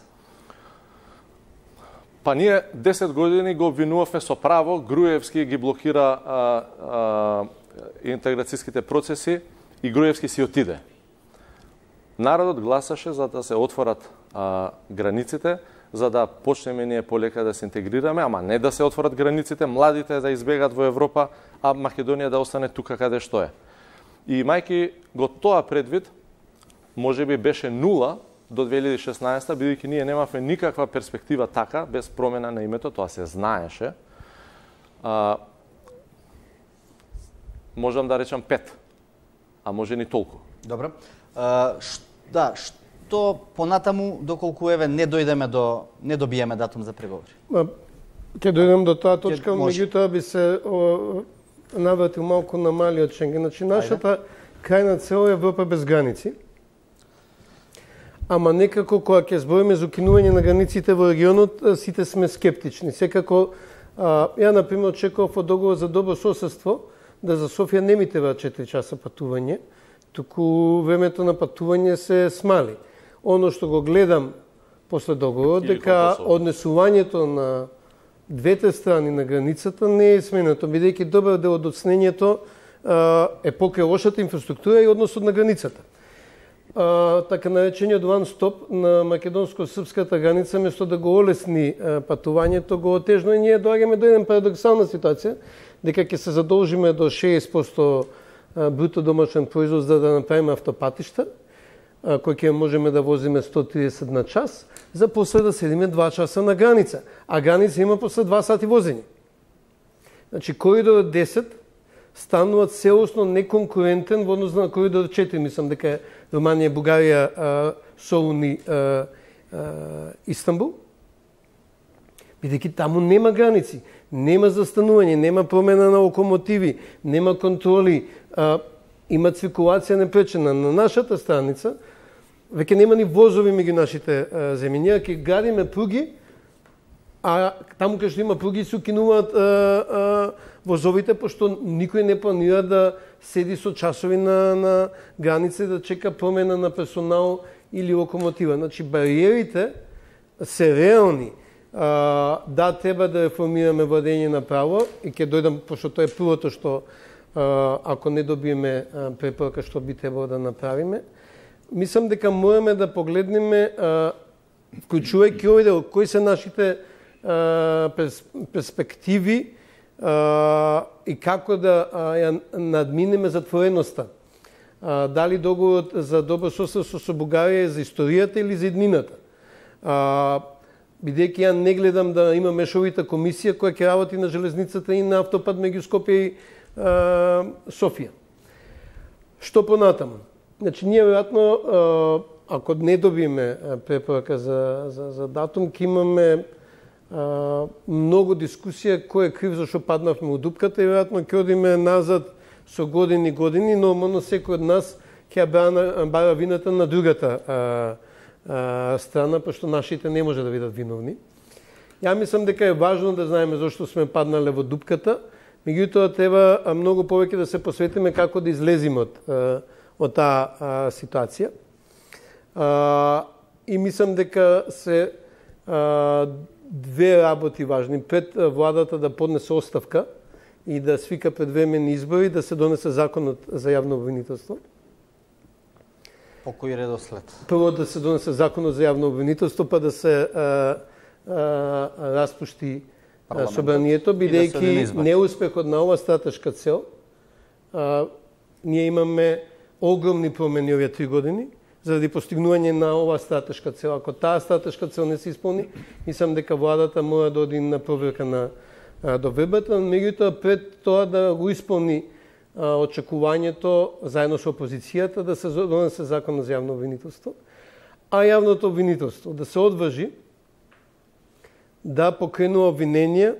Па ние 10 години го обвинувавме со право, Груевски ги блокира интеграцијските процеси и Груевски си отиде. Народот гласаше за да се отворат границите, за да почнеме ние полека да се интегрираме, ама не да се отворат границите, младите да избегат во Европа, а Македонија да остане тука каде што е. И мајки го тоа предвид, може би беше 0 до 2016, бидејќи ние немавме никаква перспектива така, без промена на името, тоа се знаеше. Можам да речам 5, а може ни толку. Добро. Што понатаму, доколку еве не добиеме датум за преговори? Ќе дојдем до таа точка, меѓутоа би се навратил малку на малиот Шенген. Значи, нашата крајна цел е Европа без граници. Ама некако кога ќе збориме за укинување на границите во регионот, сите сме скептични. Секако, ја например очекував од договор за добро соседство да за Софија не ми треба 4 часа патување, туку времето на патување се смали. Оно што го гледам после договорот, дека однесувањето на двете страни на границата не е сменето, бидејќи добар дел од оцнењето е покрај лошата инфраструктура и односот на границата. Така наречениот one stop на македонско-српската граница, место да го олесни патувањето, го отежно и ние доаѓаме до една парадоксална ситуација, дека ќе се задолжиме до 60% бруто домашен производ за да направиме автопатишта, кои ќе можеме да возиме 130 на час, за после да седиме 2 часа на граница. А граница има после 2 сати возење. Значи, коридор 10 станува целосно неконкурентен во однос на коридор 4, мислам дека Руманија, Бугарија, Солуни, Истанбул. Бидејќи таму нема граници, нема застанување, нема промена на локомотиви, нема контроли, има циркулација непречена. На нашата страница веќе нема ни возови меѓу нашите земји. Ние ќе градиме пруги, а таму кај што има пруги се укинуваат возовите, пошто никој не планира да седи со часови на граница да чека промена на персонал или локомотива. Значи, бариерите се реални. Да, треба да реформираме владење на право и ќе дојдам, пошто тоа е првото што ако не добиеме препорака што би требало да направиме. Мислам дека мораме да погледнеме, вклучувајќи овој дел, кои се нашите перспективи и како да ја надминеме затвореноста. Дали договорот за добро соседство со Бугарија е за историјата или за иднината. Бидејќи ја не гледам да има мешовита комисија која ќе работи на железницата и на автопат меѓу Скопје и Софија. Што понатаму? Значи, ние веројатно, ако не добиеме препорака за датум, ќе имаме многу дискусија кој е крив зашто паднавме од дупката и веројатно ќе одиме назад со години, нормално секој од нас ќе бара вината на другата страна, пошто нашите не може да бидат виновни. Ја мислам дека е важно да знаеме зошто сме паднале во дупката, меѓутоа треба многу повеќе да се посветиме како да излеземе од таа ситуација. И мислам дека се две работи важни. Пред владата да поднесе оставка и да свика предвременни избори, да се донесе законот за јавно обвинителство. По кој редослед? Прво да се донесе законот за јавно обвинителство, па да се распушти собранието, бидејќи неуспехот на ова стратешка цел, ние имаме огромни промени овие 3 години, заради постигнување на ова стратешка цел. Ако таа стратешка цел не се исполни, мислам дека владата мора да оди на проверка на довербата, меѓутоа пред тоа да го исполни очекувањето заедно со опозицијата да се донесе закон за јавно обвинителство, а јавното обвинителство да се одважи да покренува обвиненија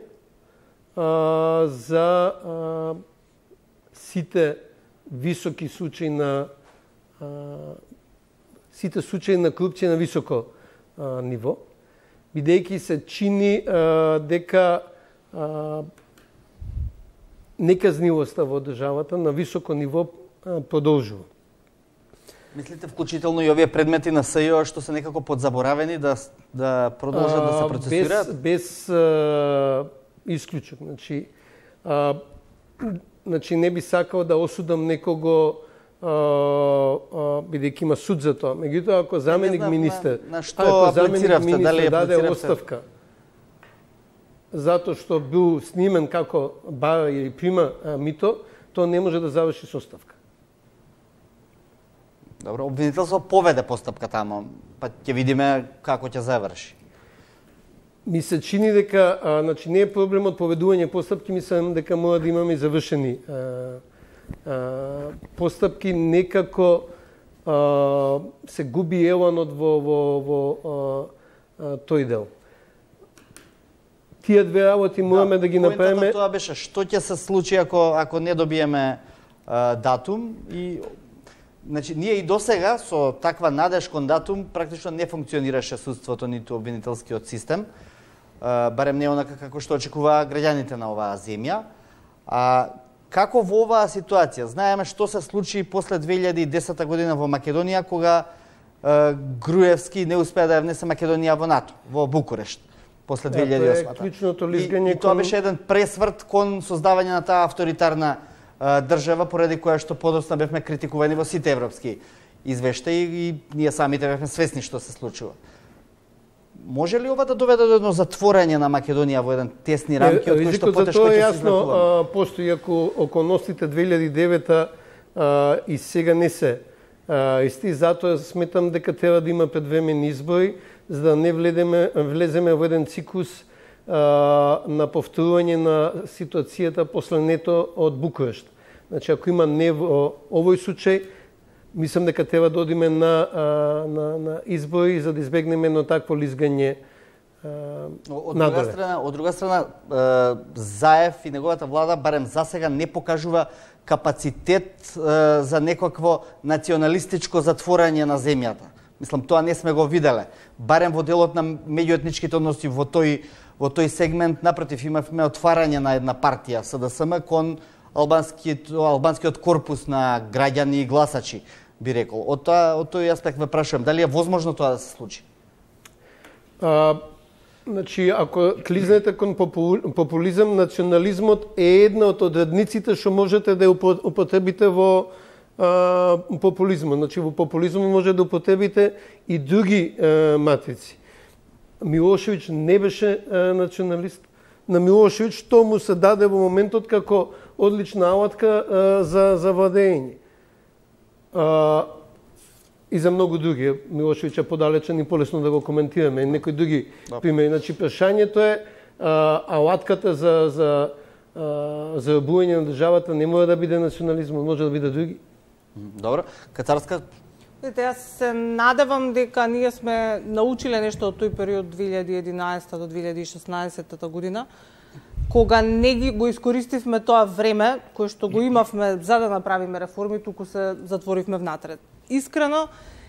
за сите високи случаи на сите случаи на корупција на високо ниво, бидејќи се чини дека неказнивоста во државата на високо ниво продолжува. Мислите вклучително и овие предмети на СЈО што се некако подзаборавени да продолжат да се процесираат? Без исклучок. Значи не би сакал да осудам некого бидејќи има суд за тоа. Меѓутоа ако заменик министер, ако заменик министер даде оставка затоа што бил снимен како бара или прима мито, тоа не може да заврши со оставка. Добро, обвинителство поведе постапка тамо, па ќе видиме како ќе заврши. Ми се чини дека, значи не е проблемот поведување постапки, мислам дека мора да имаме завршени постапки, некако се губи еланот во тој дел. Тие две работи morаме да ги направиме. Тоа беше што ќе се случи ако не добиеме датум и значи ние и досега со таква надеж кон датум практично не функционираше судството ниту обвинителскиот систем, барем не онака како што очекуваа граѓаните на оваа земја. Како во оваа ситуација? Знаеме што се случи после 2010 година во Македонија кога Груевски не успеа да ја внесе Македонија во НАТО, во Букурешт. После 2008. И тоа беше еден пресврт кон создавање на таа авторитарна држава, поради која што подоцна бевме критикувани во сите европски извештаи и ние самите бевме свесни што се случува. Може ли ова да доведе до едно затворање на Македонија во еден тесни рамки, од кои што потешко ќе се излекуваме? Постои ако околностите 2009 и сега не се исти, затоа сметам дека треба да има предвременни избори, за да не влеземе во еден циклус на повторување на ситуацијата после нето од Букурешт. Значи, ако има не во овој случај, мислам дека треба да одиме на избори за да избегнеме едно такво лизгање надале. Од друга страна, Заев и неговата влада барем засега не покажува капацитет за некакво националистичко затворање на земјата. Мислам, тоа не сме го виделе. Барем во делот на меѓуетничките односи во тој сегмент, напротив, имавме отварање на една партија, СДСМ, кон албанскиот корпус на граѓани и гласачи, би рекол. Од тој аспект ве прашувам, дали е возможно тоа да се случи? Значи, ако клизнете кон популизам, национализмот е една од одредниците што можете да употребите во популизмот. Значи, во популизмот може да употребите и други матрици. Милошевиќ не беше националист. На Милошевиќ тоа му се даде во моментот како одлична алатка за владење. И за многу други. Милошевиќ е подалечен и полесно да го коментираме. Некои други примери. Значи, прашањето е алатката за рабување на државата не може да биде национализмот, може да биде други. Добро. Кацарска? Јас се надевам дека ние сме научиле нешто од тој период 2011 до 2016 година, кога не го искористивме тоа време кое што го имавме за да направиме реформи, туку се затворивме внатре. Искрено,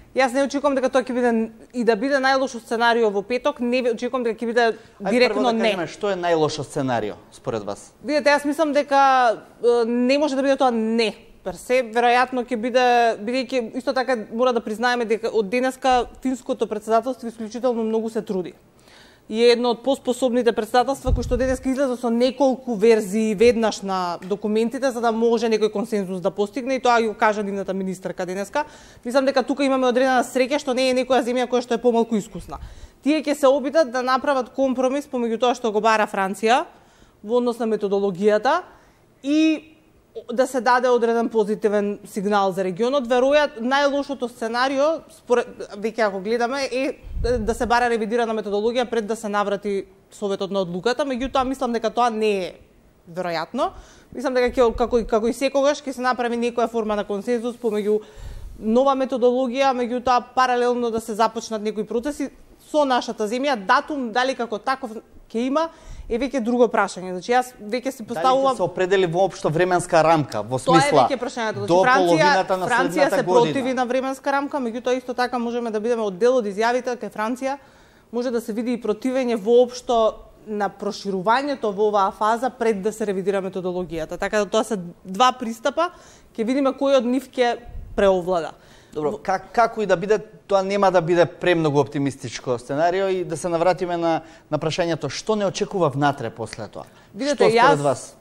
Јас не очекувам дека тоа ќе биде и да биде најлошо сценарио во петок, не очекувам дека ќе биде директно не. Кажеме, што е најлошо сценарио според вас? Видете, јас мислам дека не може да биде тоа не. Персе, веројатно ќе биде, бидејќи исто така мора да признаеме дека од денеска финското претседателство исклучително многу се труди. И е едно од поспособните претседателства кои што денеска излезе со неколку верзии веднаш на документите за да може некој консензус да постигне и тоа ја кажа нивната министерка денеска. Мислам дека тука имаме одредена среќа што не е некоја земја која што е помалку искусна. Тие ќе се обидат да направат компромис помеѓу тоа што го бара Франција во однос на методологијата и да се даде одреден позитивен сигнал за регионот. Веројатно најлошото сценарио, веќе ако гледаме, е да се бара ревидирана методологија пред да се наврати советот на одлуката, меѓутоа мислам дека тоа не е веројатно. Мислам дека како и секогаш ќе се направи некоја форма на консензус помеѓу нова методологија, меѓутоа паралелно да се започнат некои процеси со нашата земја. Датум дали како таков ќе има е веќе друго прашање. Значи јас веќе се поставувам дали ќе се определи воопшто временска рамка во смисла тоа е веќе прашањето. До половината на Франција се година. противи на временска рамка, меѓутоа исто така можеме да бидеме од дел од изјавите кај Франција може да се види и противење воопшто на проширувањето во оваа фаза пред да се ревидира методологијата. Така да тоа се два пристапа, ќе видиме кој од нив ќе преовлада. Добро, како и да биде, тоа нема да биде премногу оптимистичко сценарио и да се навратиме на прашањето што не очекува внатре после тоа. Видете, што според вас?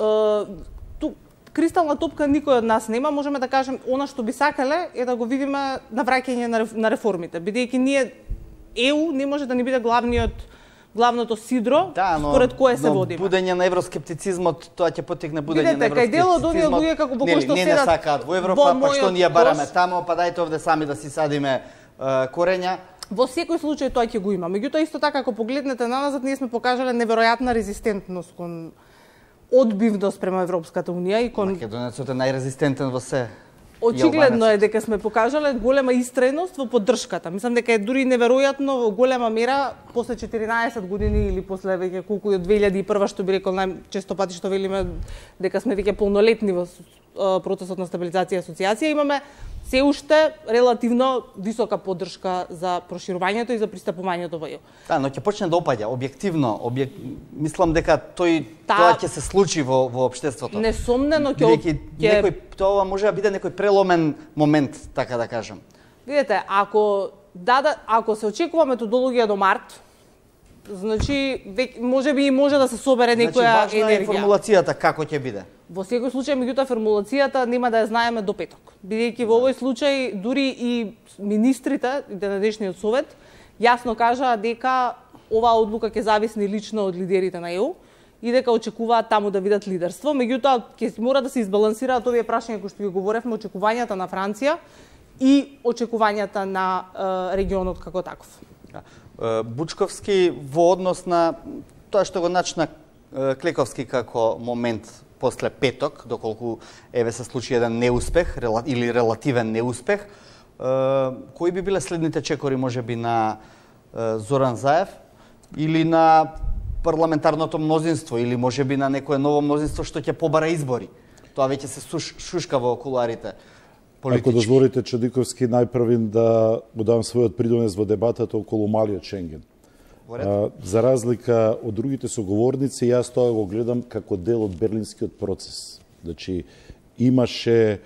Кристална топка никој од нас нема, можеме да кажем она што би сакале е да го видиме навраќање на реформите, бидејќи ние ЕУ не може да ни биде главното сидро според кое се водиме. Будење на евроскептицизмот, тоа ќе потикне будење на евроскептицизмот. Видете, кај дел од оние луѓе како во кои што седат не сакаат во Европа, па што ние бараме тамо, па дајте овде сами да си садиме корења. Во секој случај тоа ќе го има. Меѓутоа исто така ако погледнете наназад, ние сме покажале неверојатна резистентност кон одбивност према Европската унија и кон Македонецот е најрезистентен во се. Очигледно е дека сме покажале голема истрајност во поддршката. Мислам дека е дури неверојатно во голема мера после 14 години или после веќе колку од 2001 што би рекол најчесто пати што велиме дека сме веќе полнолетни во процесот на стабилизација и асоциација, имаме се уште релативно висока поддршка за проширувањето и за пристапувањето во ЕУ. Да, но ќе почне да опаѓа објективно. Мислам дека тоа ќе се случи во општеството. Несомнено ќе тоа може да биде некој преломен момент, така да кажам. Видете, ако се очекува методологија до март, значи можеби може да се собере некоја енергија. Важна е формулацијата како ќе биде. Во секој случај, меѓутоа формулацијата нема да ја знаеме до петок. Бидејќи во овој случај дури и министрите и денешниот совет јасно кажаа дека оваа одлука ќе зависи лично од лидерите на ЕУ и дека очекуваат таму да видат лидерство. Меѓутоа ќе мора да се избалансираат овие прашања кои што ги говоревме, очекувањата на Франција и очекувањата на регионот како таков. Бучковски во однос на тоа што го начна Клековски како момент после петок, доколку еве се случи еден неуспех или релативен неуспех, кои би биле следните чекори можеби на Зоран Заев или на парламентарното мнозинство или можеби на некое ново мнозинство што ќе побара избори? Тоа веќе се шушка во кулуарите. Ако дозволите, Чадиковски, најпрвин да го дам својот придонес во дебатата околу малиот Шенген. За разлика од другите соговорници, јас тоа го гледам како дел од Берлинскиот процес. Значи, имаше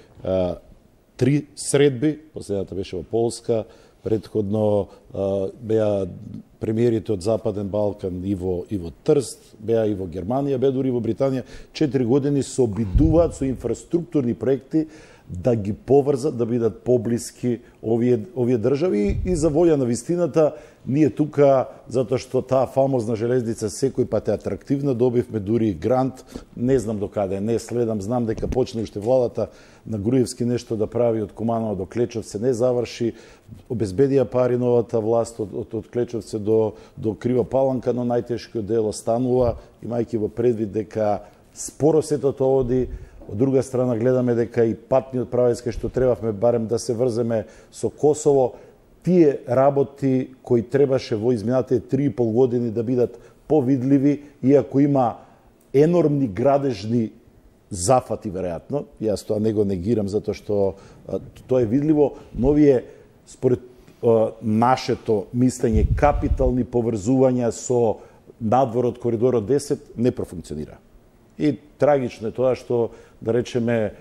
3 средби, последната беше во Полска, предходно беа премиерите од Западен Балкан и во Трст, беа и во Германија, беа дури и во Британија. 4 години се обидуваат со инфраструктурни проекти да ги поврзат, да бидат поблиски овие држави и за волја на вистината ние тука, затоа што таа фамозна железница секој пат е атрактивна, добивме дури грант, не знам до каде, не следам, знам дека почне уште владата на Груевски нешто да прави од Куманово до Клечовце, не заврши, обезбедија пари новата власт од Клечовце до Крива Паланка, но најтешкиот дел останува, имајќи во предвид дека споро сето тоа оди. Од друга страна гледаме дека и патниот правец кај што требавме барем да се врземе со Косово, тие работи кои требаше во изминатите 3,5 години да бидат повидливи, иако има енормни градежни зафати веројатно, јас тоа не го негирам затоа што тоа е видливо, но овие според нашето мислење, капитални поврзувања со надвор од коридорот 10 не профункционира. И трагично е тоа што, да речеме,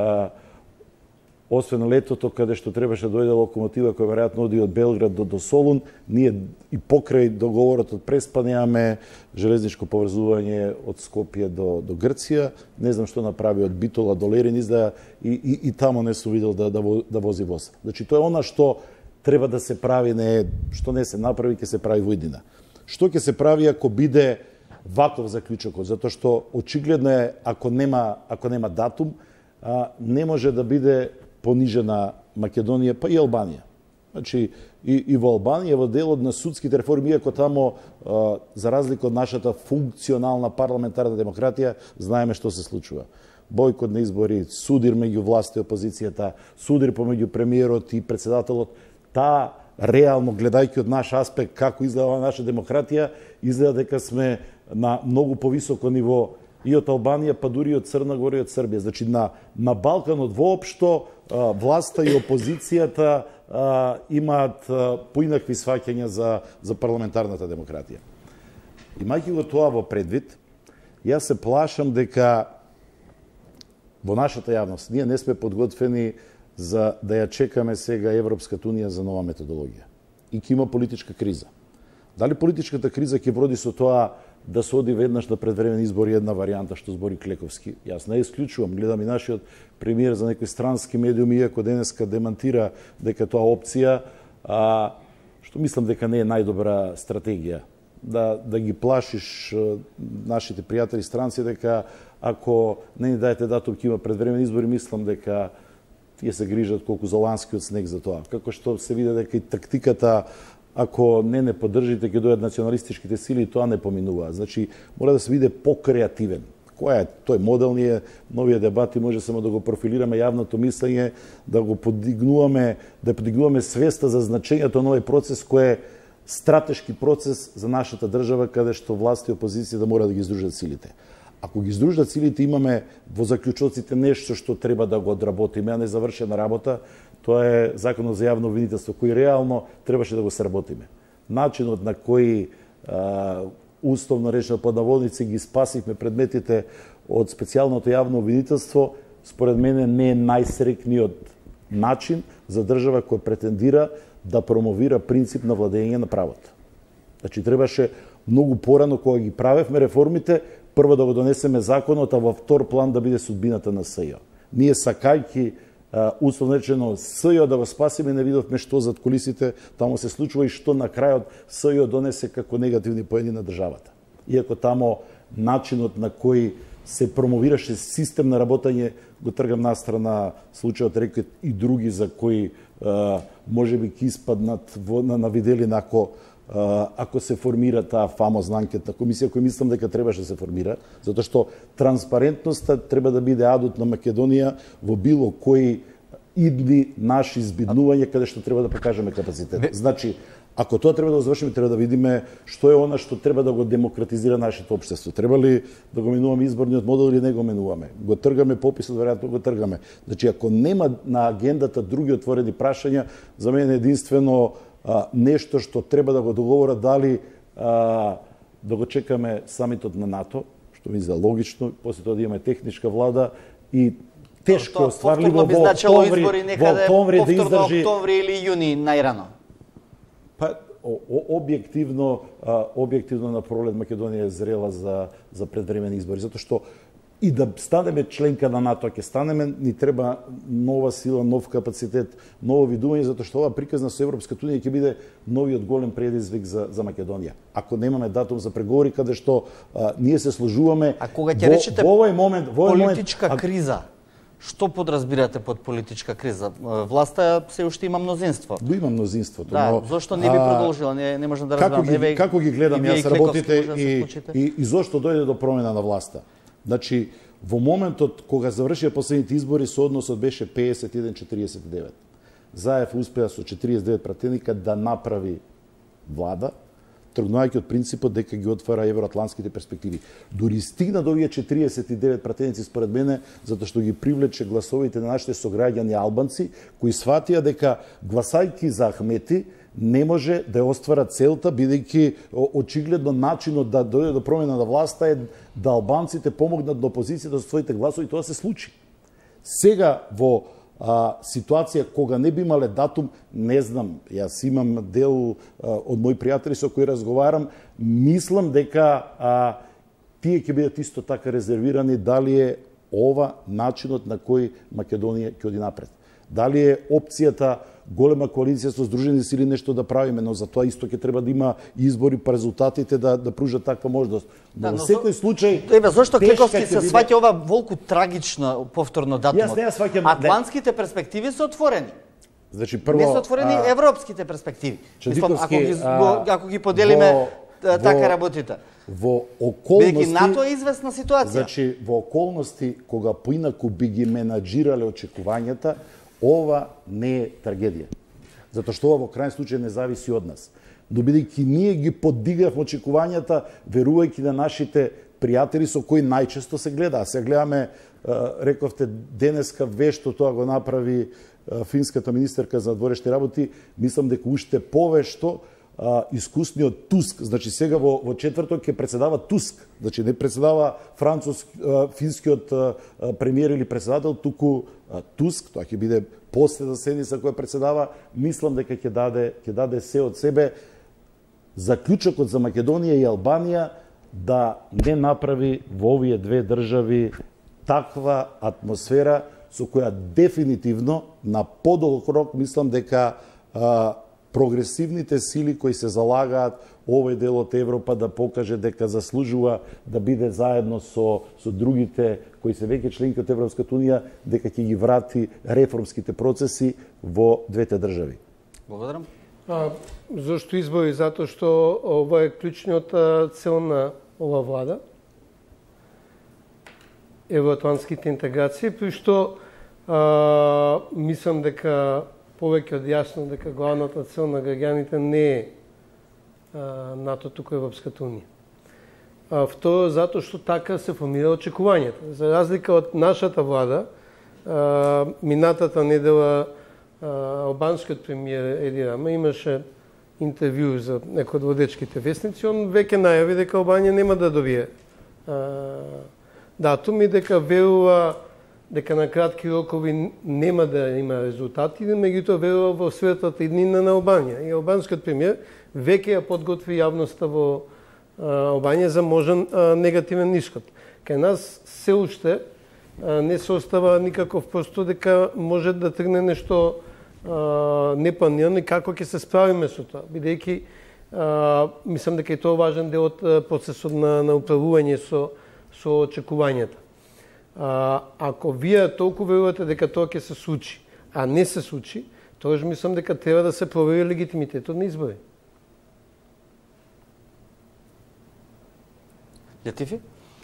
освен летото, каде што требаше да дојде локомотива која веројатно оди од Белград до Солун, ние и покрај договорот од Преспа немаме железничко поврзување од Скопје до Грција. Не знам што направи од Битола до Лерин, изда и тамо не сум видел да вози воз. Значи, тоа е она што треба да се прави, не што не се направи, ќе се прави во иднина. Што ќе се прави ако биде ваков заклучокот? Затоа што очигледно е, ако нема датум, не може да биде понижена Македонија, па и Албанија. Значи, и во Албанија, во делот на судските реформи, иако тамо, за разлика од нашата функционална парламентарна демократија, знаеме што се случува. Бојкот на избори, судир меѓу власт и опозицијата, судир помеѓу премиерот и председателот, таа реално, гледајќи од наш аспект како изгледа наша демократија, изгледа дека сме на многу повисоко ниво и од Албанија, па дури и од Црна Гора и од Србија. Значи, на Балканот воопшто власта и опозицијата имаат поинакви сваќања за парламентарната демократија. Имајќи го тоа во предвид, јас се плашам дека во нашата јавност ние не сме подготвени за да ја чекаме сега Европската унија за нова методологија. И ќе има политичка криза. Дали политичката криза ќе вроди со тоа да се оди веднаш на предвремени избори една варијанта што збори Клековски? Јас не исклучувам, гледам и нашиот премиер за некои странски медиуми, иако денеска демантира дека тоа опција, што мислам дека не е најдобра стратегија. Да ги плашиш нашите пријатели странци дека ако не ни даете датум ќе има предвремени избори, мислам дека тие се грижат колку за ланскиот снег за тоа. Како што се види дека и тактиката, ако не поддржите, ќе дојдат националистичките сили и тоа не поминува. Значи, мора да се биде покреативен. Кој е тој модел? Ние новија дебати може само да го профилираме јавното мислење, да го подигнуваме свеста за значењето на овој процес кој е стратешки процес за нашата држава, каде што власт и опозиција да мора да ги издружат силите. Ако ги издружат силите, имаме во заклучоците нешто што треба да го одработиме, а не завршена работа. Тоа е законот за јавно обвинителство, кој реално требаше да го сработиме. Начинот на кој условно речено под наводници ги спасивме предметите од специјалното јавно обвинителство, според мене не е најсрекниот начин за држава која претендира да промовира принцип на владење на правото. Значи, требаше многу порано кога ги правевме реформите, прво да го донесеме законот, а во втор план да биде судбината на СЈО. Ние сакајќи условно речено СЈО да го спасиме, не видовме што зад кулисите тамо се случува и што на крајот СЈО донесе како негативни поени на државата. Иако тамо начинот на кој се промовираше систем на работање, го тргам настрана случајот рекет и други за кои може би ќе испаднат на виделина ако се формира таа фамозна анкетна комисија, која мислам дека требаше да се формира, затоа што транспарентноста треба да биде адут на Македонија во било кои идни наши избиднувања каде што треба да покажеме капацитет. Значи, ако тоа треба да го завршиме, треба да видиме што е она што треба да го демократизира нашето општество. Треба ли да го менуваме изборниот модел или не го менуваме? Го тргаме пописот, веројатно го тргаме. Значи, ако нема на агендата други отворени прашања, за мене единствено нешто што треба да го договорат дали да го чекаме самитот на НАТО, што ми изгледа логично, после тоа да имаме техничка влада и тешко остварливо во октомври да издржи октомври или јуни најрано. Па објективно на пролет Македонија е зрела за предвремени избори, затоа што и да станеме членка на НАТО, ќе станеме, ни треба нова сила, нов капацитет, ново видување, затоа што ова приказна со Европската унија ќе биде новиот голем предизвик за Македонија. Ако немаме датум за преговори каде што ние се сложуваме, а кога ќе речете во овој момент, политичка криза, што подразбирате под политичка криза? Власта се уште има мнозинство. Има мнозинството, да, но зошто не би продолжила? Не можам да разберам. Како ги гледам јас работите и зошто дојде до промена на власта? Значи, во моментот кога завршија последните избори, соодносот беше 51-49. Заев успеа со 49 пратеника да направи влада тргнувајќи од принципот дека ги отвара евроатлантските перспективи. Дури стигна до овие 49 пратеници според мене, затоа што ги привлече гласовите на нашите сограѓани албанци, кои сватија дека гласајќи за Ахмети не може да ја оствара целта, бидејќи очигледно начинот да дојде до промена на власта е да албанците помогнат на опозицијата со своите гласови, тоа се случи. Сега во ситуација кога не би имале датум, не знам, јас имам дел од мои пријатели со кои разговарам, мислам дека тие ќе бидат исто така резервирани дали е ова начинот на кој Македонија ќе оди напред. Дали е опцијата голема коалиција со Сдружени сили нешто да правиме, но за тоа исто ќе треба да има избори па резултатите да пружат таква можност. Но во секој случај Еве зошто Кековски се сваќа ова волку трагично повторно датумот? Јас не ја сваќам. Атлантските перспективи се отворени. Значи прво не се отворени европските перспективи. Мислам, Чадиковски, ако ги поделиме така работите. Во околности Бидејќи НАТО е известна ситуација. Значи во околности кога поинаку би ги менаџирале очекувањата, ова не е трагедија. Затоа што ова во крајен случај не зависи од нас. Но бидејќи ние ги поддигавме очекувањата, верувајќи на нашите пријатели со кои најчесто се гледа. А се гледаме, рековте денеска вешто тоа го направи финската министерка за надворешни работи, мислам дека уште повешто искусниот Туск, значи сега во четврток ќе председава Туск, значи не председава финскиот премиер или председател, туку Туск, тоа ќе биде последна седница која председава, мислам дека ќе даде се од себе заклучокот за Македонија и Албанија да не направи во овие две држави таква атмосфера со која дефинитивно на подолг рок мислам дека прогресивните сили кои се залагаат овој дел од Европа да покаже дека заслужува да биде заедно со другите кои се веќе членки од Европската унија, дека ќе ги врати реформските процеси во двете држави. Благодарам. Зошто избори? Затоа што ова е клучниот цел на ова влада. Евроатлантските интеграции, при што мислам дека повеќе од јасно дека главната цел на граѓаните не е НАТО, туку Европската унија. Второ, затоа што така се формира очекувањата. За разлика од нашата влада, минатата недела албанскиот премиер Еди Рама имаше интервју за некој од водечките вестници, он веќе најави дека Албанија нема да добие датум и дека верува дека на кратки рокови нема да има резултати, меѓутоа верува во светлата иднина на Албанија. И албанскиот премиер веќе ја подготви јавноста во Албанија за можен негативен ишход. Кај нас се уште не се остава никаков простор дека може да тргне нешто непланирано и како ќе се справиме со тоа, бидејќи мислам дека и тоа важен дел од процесот на управување со очекувањата. Ако вие толку верувате дека тоа ќе се случи, а не се случи, тогаш мислам дека треба да се провери легитимитетот на избори. Летифи?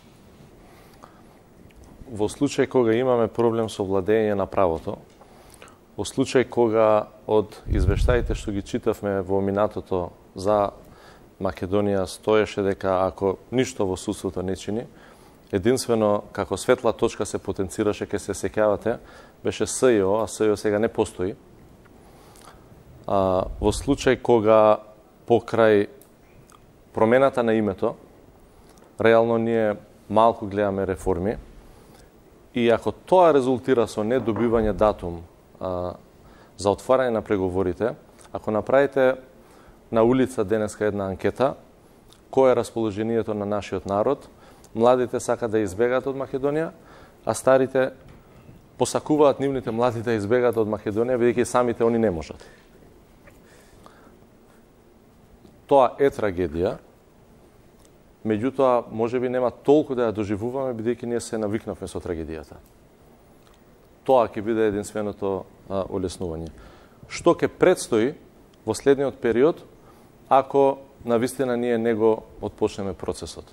Во случај кога имаме проблем со владење на правото, во случај кога од извештаите што ги читавме во минатото за Македонија стоеше дека ако ништо во судството не чини, единствено како светла точка се потенцираше, ке се сеќавате, беше СЈО, а СЈО сега не постои. Во случај кога покрај промената на името, реално ние малку гледаме реформи, и ако тоа резултира со недобивање датум за отварање на преговорите, ако направите на улица денеска една анкета, кој е расположението на нашиот народ, младите сакаат да избегаат од Македонија, а старите посакуваат нивните млади да избегаат од Македонија, бидејќи самите они не можат. Тоа е трагедија, меѓутоа можеби нема толку да ја доживуваме, бидејќи ние се навикнавме со трагедијата. Тоа ќе биде единственото олеснување. Што ќе предстои во следниот период, ако навистина ние не го отпочнеме процесот?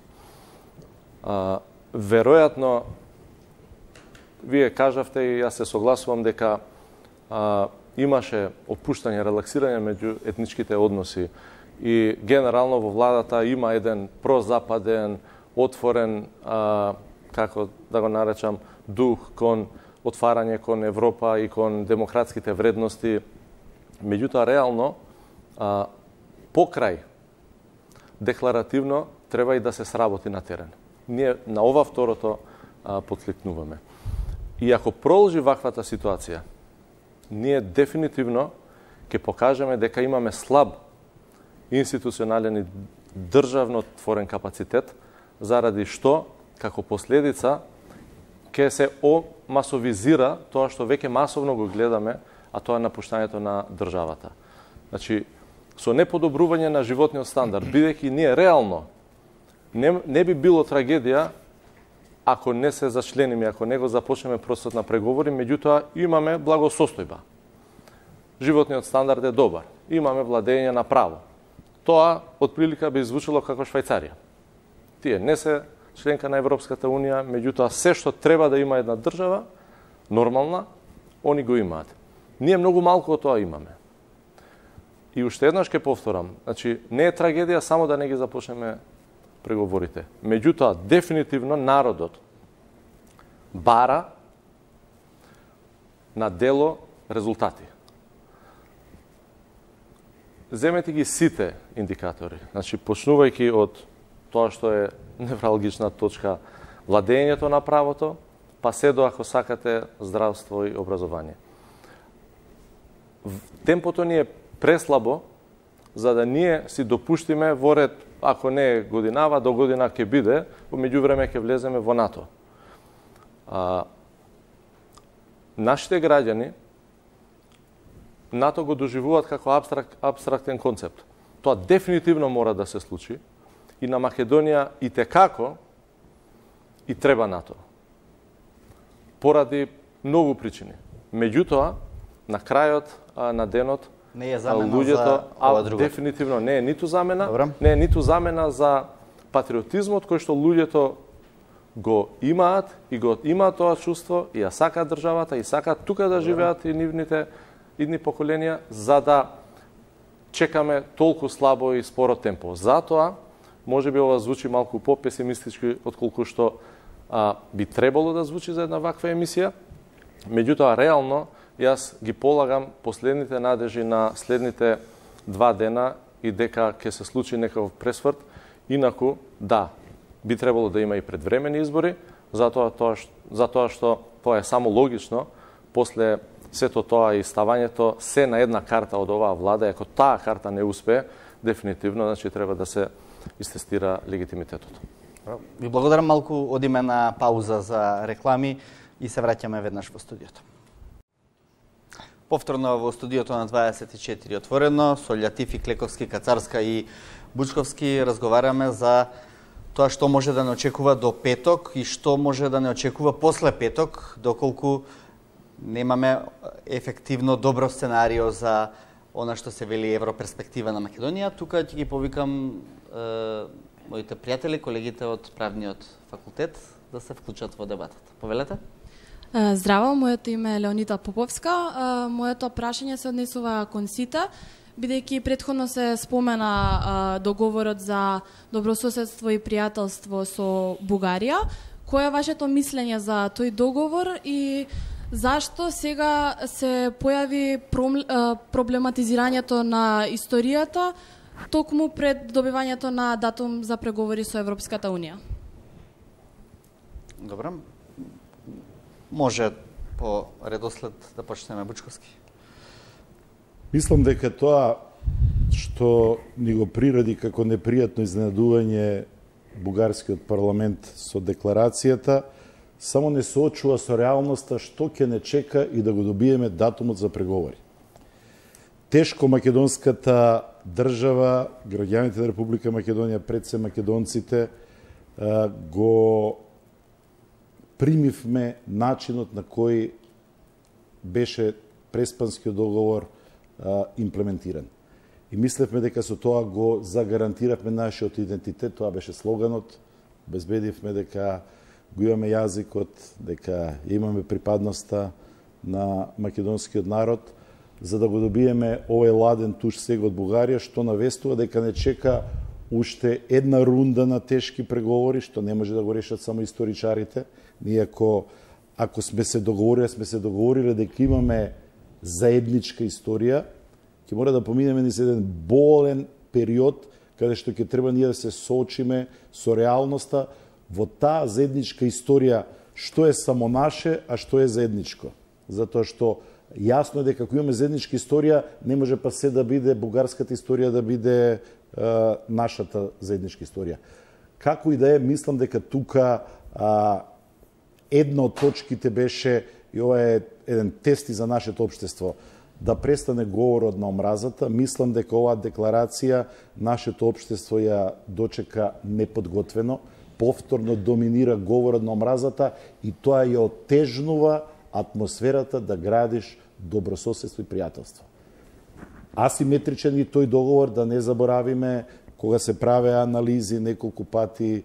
Веројатно, вие кажавте и јас се согласувам дека имаше опуштање, релаксирање меѓу етничките односи и генерално во владата има еден прозападен, отворен, како да го наречам, дух кон отварање кон Европа и кон демократските вредности. Меѓутоа, реално, покрај декларативно треба и да се сработи на терен. Ние на ова второто подсликнуваме. И ако продолжи ваквата ситуација, ние дефинитивно ќе покажеме дека имаме слаб институционален и државно творен капацитет, заради што, како последица, ќе се масовизира тоа што веќе масовно го гледаме, а тоа е напуштањето на државата. Значи, со неподобрување на животниот стандард, бидејќи ние реално не би било трагедија ако не се зачлениме, ако не го започнеме процесот на преговори, меѓутоа имаме благосостојба. Животниот стандард е добар. Имаме владење на право. Тоа, отприлика, би звучало како Швајцарија. Тие не се членка на Европската Унија, меѓутоа се што треба да има една држава, нормална, они го имаат. Ние многу малку од тоа имаме. И уште еднаш ќе повторам, значи, не е трагедија само да не ги започнеме преговорите. Меѓутоа, дефинитивно народот бара на дело резултати. Земете ги сите индикатори. Значи, почнувајќи од тоа што е невралгична точка владењето на правото, па се до, ако сакате, здравство и образование. Темпото ни е преслабо, за да ние си допуштиме во ред, ако не е годинава, до година ќе биде, во меѓувреме ќе влеземе во НАТО. Нашите граѓани НАТО го доживуваат како абстрактен концепт. Тоа дефинитивно мора да се случи и на Македонија и текако и треба НАТО. Поради многу причини. Меѓутоа, на крајот на денот, не е замена луѓето, за ова друго. Дефинитивно не е ниту замена, Добре. не е ниту замена за патриотизмот кој што луѓето го имаат и го имаат тоа чувство и ја сакаат државата и сакаат тука да живеат и нивните идни поколенија, за да чекаме толку слабо и споро темпо. Затоа, може би ова звучи малку по-песимистички отколку што би требало да звучи за една ваква емисија. Меѓутоа, реално, јас ги полагам последните надежи на следните 2 дена и дека ќе се случи некаков пресврт. Инаку, да, би требало да има и предвремени избори, затоа што тоа е само логично, после сето тоа и ставањето се на една карта од оваа влада, ако таа карта не успее, дефинитивно, значи треба да се истестира легитимитетот. Ви благодарам, малку одиме на пауза за реклами и се враќаме веднаш во студиото. Повторно во студиото на 24 отворено, со Лјатифи, Клековски, Кацарска и Бучковски разговараме за тоа што може да не очекува до петок и што може да не очекува после петок, доколку немаме ефективно добро сценарио за она што се вели европерспектива на Македонија. Тука ќе ги повикам моите пријатели, колегите од правниот факултет да се вклучат во дебатата. Повелете? Здраво, моето име е Леонита Поповска. Моето прашање се однесува кон сите, бидејќи претходно се спомена договорот за добрососедство и пријателство со Бугарија. Кој е вашето мислење за тој договор и зашто сега се појави проблематизирањето на историјата токму пред добивањето на датум за преговори со Европската Унија? Добро. Може по редослед да почнеме Бучковски. Мислам дека тоа што ни го приради како непријатно изненадување бугарскиот парламент со декларацијата, само не соочува со реалноста што ќе не чека и да го добиеме датумот за преговори. Тешко македонската држава, граѓаните на Република Македонија, пред се македонците, го примивме начинот на кој беше преспанскиот договор имплементиран. И мислевме дека со тоа го загарантиравме нашиот идентитет, тоа беше слоганот, безбедивме дека го имаме јазикот, дека имаме припадноста на македонскиот народ, за да го добиеме овој ладен туш сега од Бугарија, што навестува дека не чека уште една рунда на тешки преговори, што не може да го решат само историчарите. Ние ако сме се договориле дека имаме заедничка историја, ќе мора да поминеме низ еден болен период, каде што ќе треба ние да се соочиме со реалноста во таа заедничка историја, што е само наше, а што е заедничко. Затоа што јасно е дека ако имаме заедничка историја, не може па се да биде бугарската историја да биде нашата заедничка историја. Како и да е, мислам дека тука една од точките беше, и ова е еден тест и за нашето општество, да престане говорот на омразата. Мислам дека оваа декларација нашето општество ја дочека неподготвено, повторно доминира говорот на омразата и тоа ја отежнува атмосферата да градиш добрососедство и пријателство. Асиметричен и тој договор, да не заборавиме, кога се праве анализи неколку пати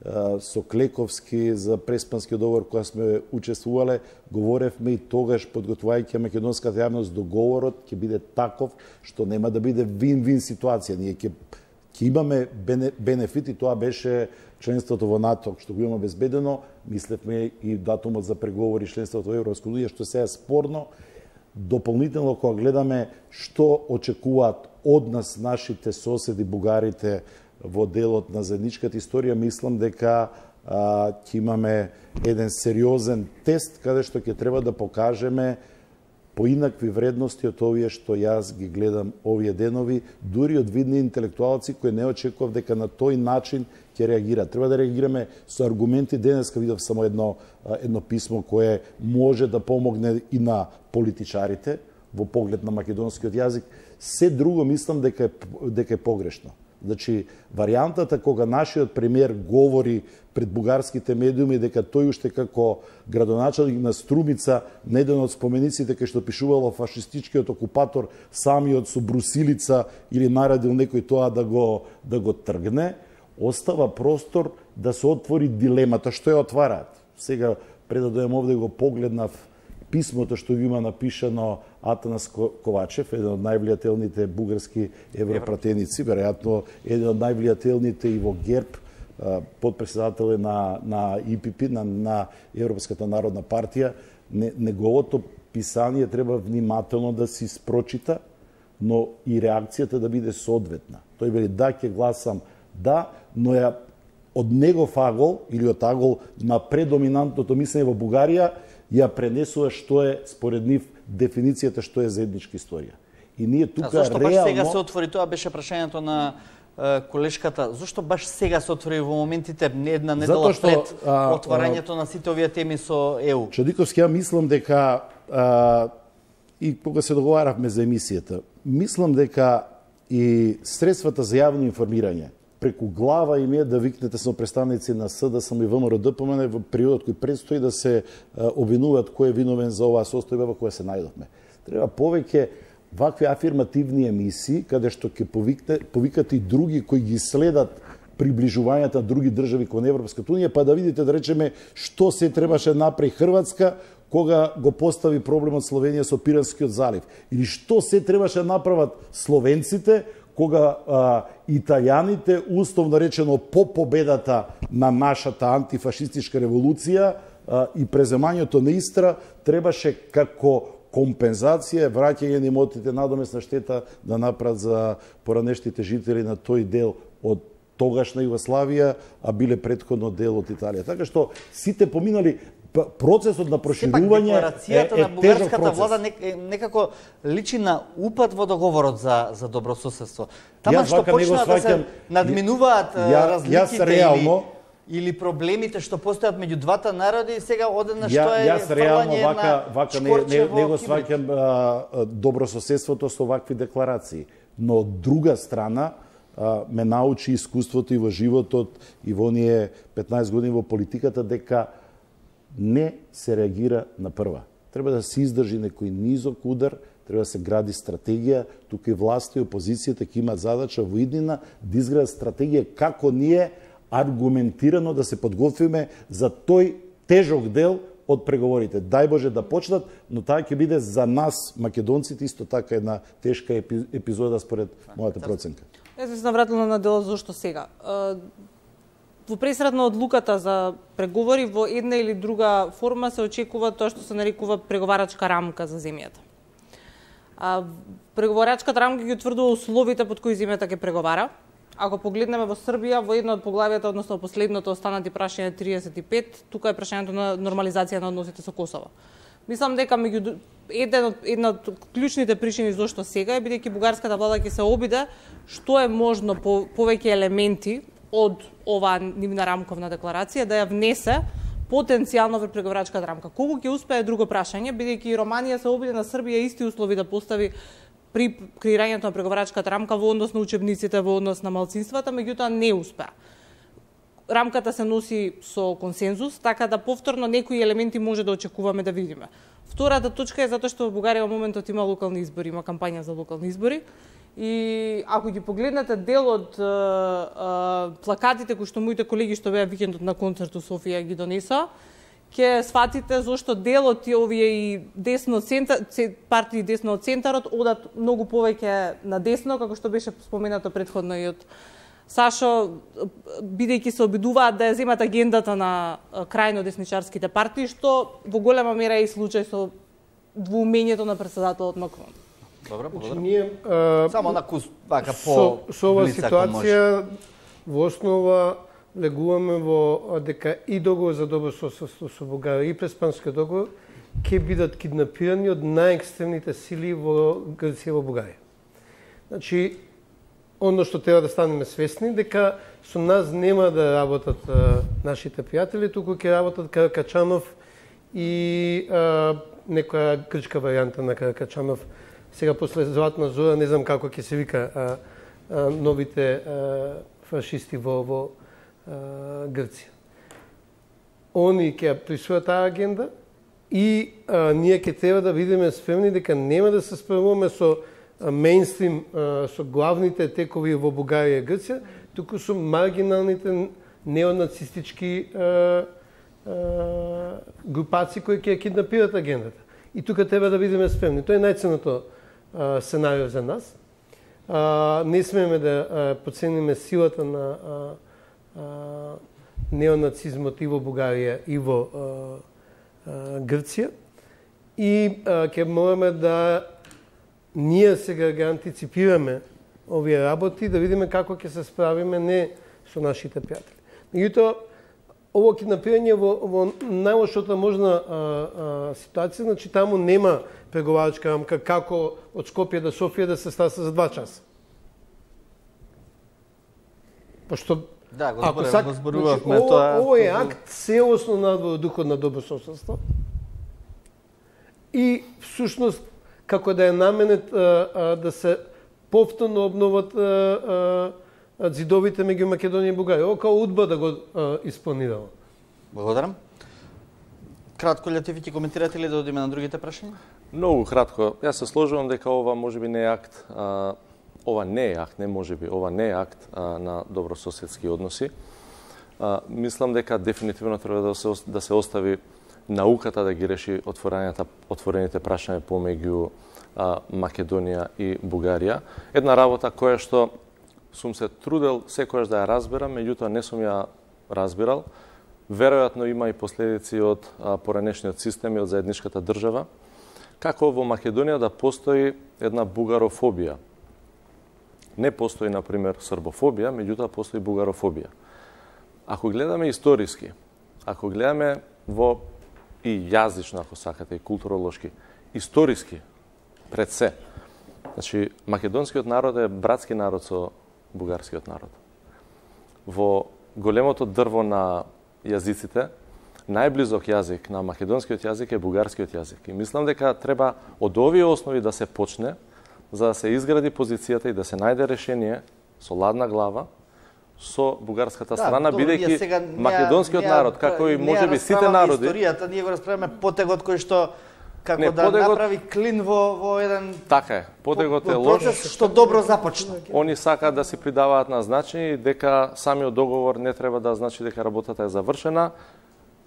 со Клековски за Преспанскиот договор, кога сме учествувале, говоревме и тогаш, подготвувајќи македонската јавност, договорот ќе биде таков што нема да биде вин-вин ситуација. Ние ќе имаме бенефит и тоа беше членството во НАТО, што го имаме безбедено. Мислевме и датумот за преговори членството во Европска унија, што сега е спорно. Дополнително, кога гледаме што очекуваат од нас нашите соседи бугарите во делот на заедничката историја, мислам дека ќе имаме еден сериозен тест каде што ќе треба да покажеме поинакви вредности од овие што јас ги гледам овие денови, дури од видни интелектуалци кои не очекував дека на тој начин ќе реагираат. Треба да реагираме со аргументи. Денеска видов само едно писмо кое може да помогне и на политичарите во поглед на македонскиот јазик. Се друго мислам дека е погрешно. Значи, варијантата кога нашиот премиер говори пред бугарските медиуми дека тој уште како градоначалник на Струмица, на еден од спомениците кај што пишувало фашистичкиот окупатор, самиот со брусилица или наредил некој тоа да го тргне, остава простор да се отвори дилемата. Што ја отвараат? Сега, пред да дојдем овде, го погледнав писмото што го има напишано Атанас Ковачев, еден од највлијателните бугарски европратеници, веројатно еден од највлијателните и во ГЕРБ, подпредседател на ИПП, на Европската народна партија. Неговото писание треба внимателно да се прочита, но и реакцијата да биде соодветна. Тој вели да, ќе гласам да, но ја од негов агол или од агол на предоминантното мислење во Бугарија ја пренесува што е според нив дефиницијата што е заедничка историја. И ние тука зашто реално... баш сега се отвори, тоа беше прашањето на колешката, зашто баш сега се отвори во моментите една недела пред отварањето на сите овие теми со ЕУ? Чадиковски, ја мислам дека и кога се договаравме за емисијата, мислам дека и средствата за јавно информирање преку глава им е да викнете со представници на СДСМ и ВМРО-ДПМН во периодот кој предстои да се обвинуваат кој е виновен за оваа состојба во која се најдовме. Треба повеќе вакви афирмативни емисии, каде што ќе повикате и други кои ги следат приближувањата на други држави кон Европската унија, па да видите, да речеме, што се требаше направи Хрватска кога го постави проблемот Словенија со Пиранскиот залив. Или што се требаше направат словенците кога италијаните, условно речено по победата на нашата антифашистичка револуција и преземањето на Истра, требаше како компензација, враќање на имотите, надомесна штета да направат за поранештите жители на тој дел од тогашна Југославија, а биле претходно дел од Италија. Така што сите поминали процесот на проширување декларацијата на бугарската влада некако личи на упад во договорот за добрососедство. Тама што почна да се надминуваат разликите или проблемите што постојат меѓу двата народи, сега одеднаш тоа е фрлање на шкорче во него сваќам добрососедството со вакви декларации. Но од друга страна ме научи искуството и во животот и во оние 15 години во политиката дека не се реагира на прва. Треба да се издржи некој низок удар, треба да се гради стратегија, тука и власта и опозицијата ќе имаат задача во иднина да изградат стратегија како ние аргументирано да се подготвиме за тој тежок дел од преговорите. Дај Боже да почнат, но таа ќе биде за нас, македонците, исто така една тешка епизода според мојата проценка. Јас би се навратила на делот зошто сега. Во пресредна одлуката за преговори во една или друга форма се очекува тоа што се нарекува преговарачка рамка за земјата. Преговарачката рамка ги утврдува условите под кои земјата ќе преговара. Ако погледнеме во Србија, во едно од поглавијата, односно последното останати прашање 35, тука е прашањето на нормализација на односите со Косово. Мислам дека една од клучните причини зошто сега е бидејќи бугарската влада ќе се обиде што е можно повеќе елементи од оваа нивна рамковна декларација да ја внесе потенцијално во преговарачката рамка. Колку ќе успее друго прашање, бидејќи Романија се обиде на Србија исти услови да постави при креирањето на преговарачката рамка во однос на учебниците, во однос на малцинствата, меѓутоа не успеа. Рамката се носи со консензус, така да повторно некои елементи може да очекуваме да видиме. Втората точка е затоа што во Бугарија во моментот има локални избори, има кампања за локални избори. И ако ги погледнете дел од плакатите кои што моите колеги што беа викендот на концерт у Софија ги донесоа, ќе сватите зошто дел од овие и десно центар, партии десно од центарот одат многу повеќе на десно, како што беше споменато претходно и од Сашо, бидејќи се обидуваат да ја земат агендата на крајно десничарските партии, што во голема мера е и случај со двоумењето на председателот Макрон. Добро, благодарам. Ние Само на вака по со оваа ситуација во основа легуваме во дека и договор за добро соседство со Бугарија и преспанскиот договор ќе бидат киднапирани од најекстремните сили во Грција и во Бугарија. Значи, оно што треба да станеме свесни дека со нас нема да работат нашите пријатели, туку ќе работат Каракачанов и некоја грчка варијанта на Каракачанов. Сега после Златна зора не знам како ќе се вика новите фашисти во Грција. Они ќе присвојат таа агенда и ние ќе треба да бидеме спремни дека нема да се справуваме со мејнстрим, со главните текови во Бугарија и Грција, туку со маргиналните неонацистички групации кои ќе киднапират агендата. И тука треба да бидеме спремни. Тоа е најценното сценарио за нас. Не смееме да подцениме силата на неонацизмот и во Бугарија и во Грција. И ќе мораме да ние сега ги антиципираме овие работи, да видиме како ќе се справиме не со нашите пријатели. Меѓутоа, ово киднапирање во најлошата можна ситуација, значи таму нема преговарачка рамка како од Скопје до Софија да се стаса за 2 часа. Пошто да, го зборувавме тоа. Ово е акт целосно надвор духот на добрососедство. И всушност како да е наменет да се повторно обноват зидовите меѓу Македонија и Бугарија. Ово као УДБА да го испланирала. Благодарам. Кратко, Лјатифи, ќе коментирате ли да одиме на другите прашања? Многу кратко. Јас се сложувам дека ова можеби не е акт, ова не е акт, не можеби, ова не е акт на добрососедски односи. Мислам дека дефинитивно треба да се остави науката да ги реши отворените прашања помеѓу Македонија и Бугарија. Една работа која што сум се трудел секојаш да ја разберам, меѓутоа не сум ја разбирал. Веројатно има и последици од поранешниот систем и од заедничката држава. Како во Македонија да постои една бугарофобија. Не постои, например, србофобија, меѓутоа постои бугарофобија. Ако гледаме историски, ако гледаме во и јазично, ако сакате, и културолошки, историски, пред се. Значи, македонскиот народ е братски народ со бугарскиот народ. Во големото дрво на јазиците, најблизок јазик на македонскиот јазик е бугарскиот јазик. И мислам дека треба од овие основи да се почне, за да се изгради позицијата и да се најде решение со ладна глава со бугарската страна, бидејќи македонскиот народ, како и можеби сите народи... Историјата, ние го расправаме потегот кој што како да направи клин во еден... Така е, потегот е лош. Процес што добро започна. Они сакаат да си придаваат на значење дека самиот договор не треба да значи дека работата е завршена.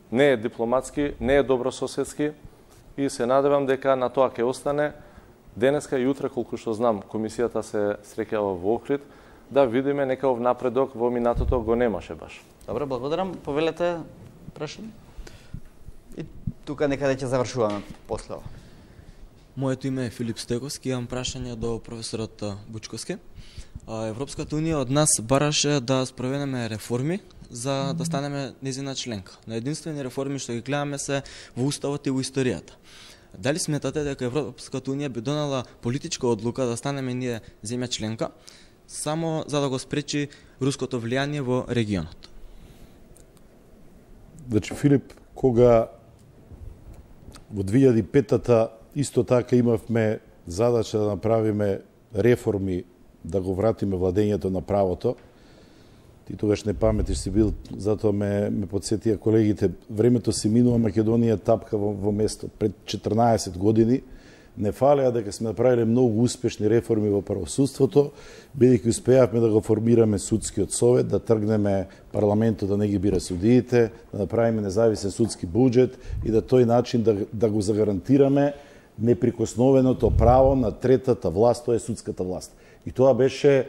не е дипломатски, не е добрососедски и се надевам дека на тоа ќе остане денеска и утре, колку што знам, комисијата се среќава во Охрид, да видиме некаков напредок во минатото го немаше баш. Добре, благодарам. Повелете прашање? И тука некаде ќе завршуваме после ова. Моето име е Филип Стеговски, имам прашање до професорот Бучковски. Европската унија од нас бараше да спроведеме реформи за да станеме незина членка. На единствени реформи што ги гледаме се во уставот и во историјата. Дали сметате дека Европската унија би донела политичка одлука да станеме ние земја членка само за да го спречи руското влијание во регионот? Значи, Филип, кога во 2005-та исто така имавме задача да направиме реформи, да го вратиме владењето на правото, ти тогаш не паметиш си бил, затоа ме подсетија колегите, времето си минува, Македонија тапка во место. Пред 14 години не фалеа дека сме направиле многу успешни реформи во правосудството, бидејќи успеавме да го формираме судскиот совет, да тргнеме парламентот да не ги бира судиите, да направиме независен судски буџет и да тој начин да го загарантираме неприкосновеното право на третата власт, тоа е судската власт. И тоа беше,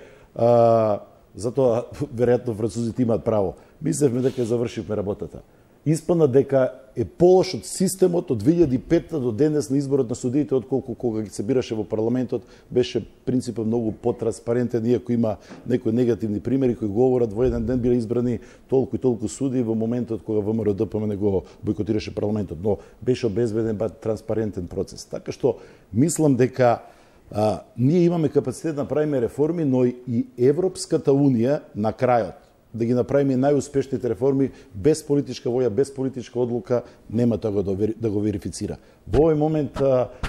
затоа веројатно французите имаат право. Мислевме дека завршивме работата. Испадна дека е полош од системот од 2005 до денес на изборот на судиите, отколку кога ги се бираше во парламентот, беше принципот многу потранспарентен, иако има некои негативни примери кои говорат во еден ден биле избрани толку и толку судии во моментот кога ВМРО-ДПМН го бойкотираше парламентот, но беше обезбеден транспарентен процес. Така што мислам дека ние имаме капацитет да направиме реформи, но и Европската унија на крајот да ги направиме најуспешните реформи без политичка воја, без политичка одлука, нема тоа да го верифицира. Во овој момент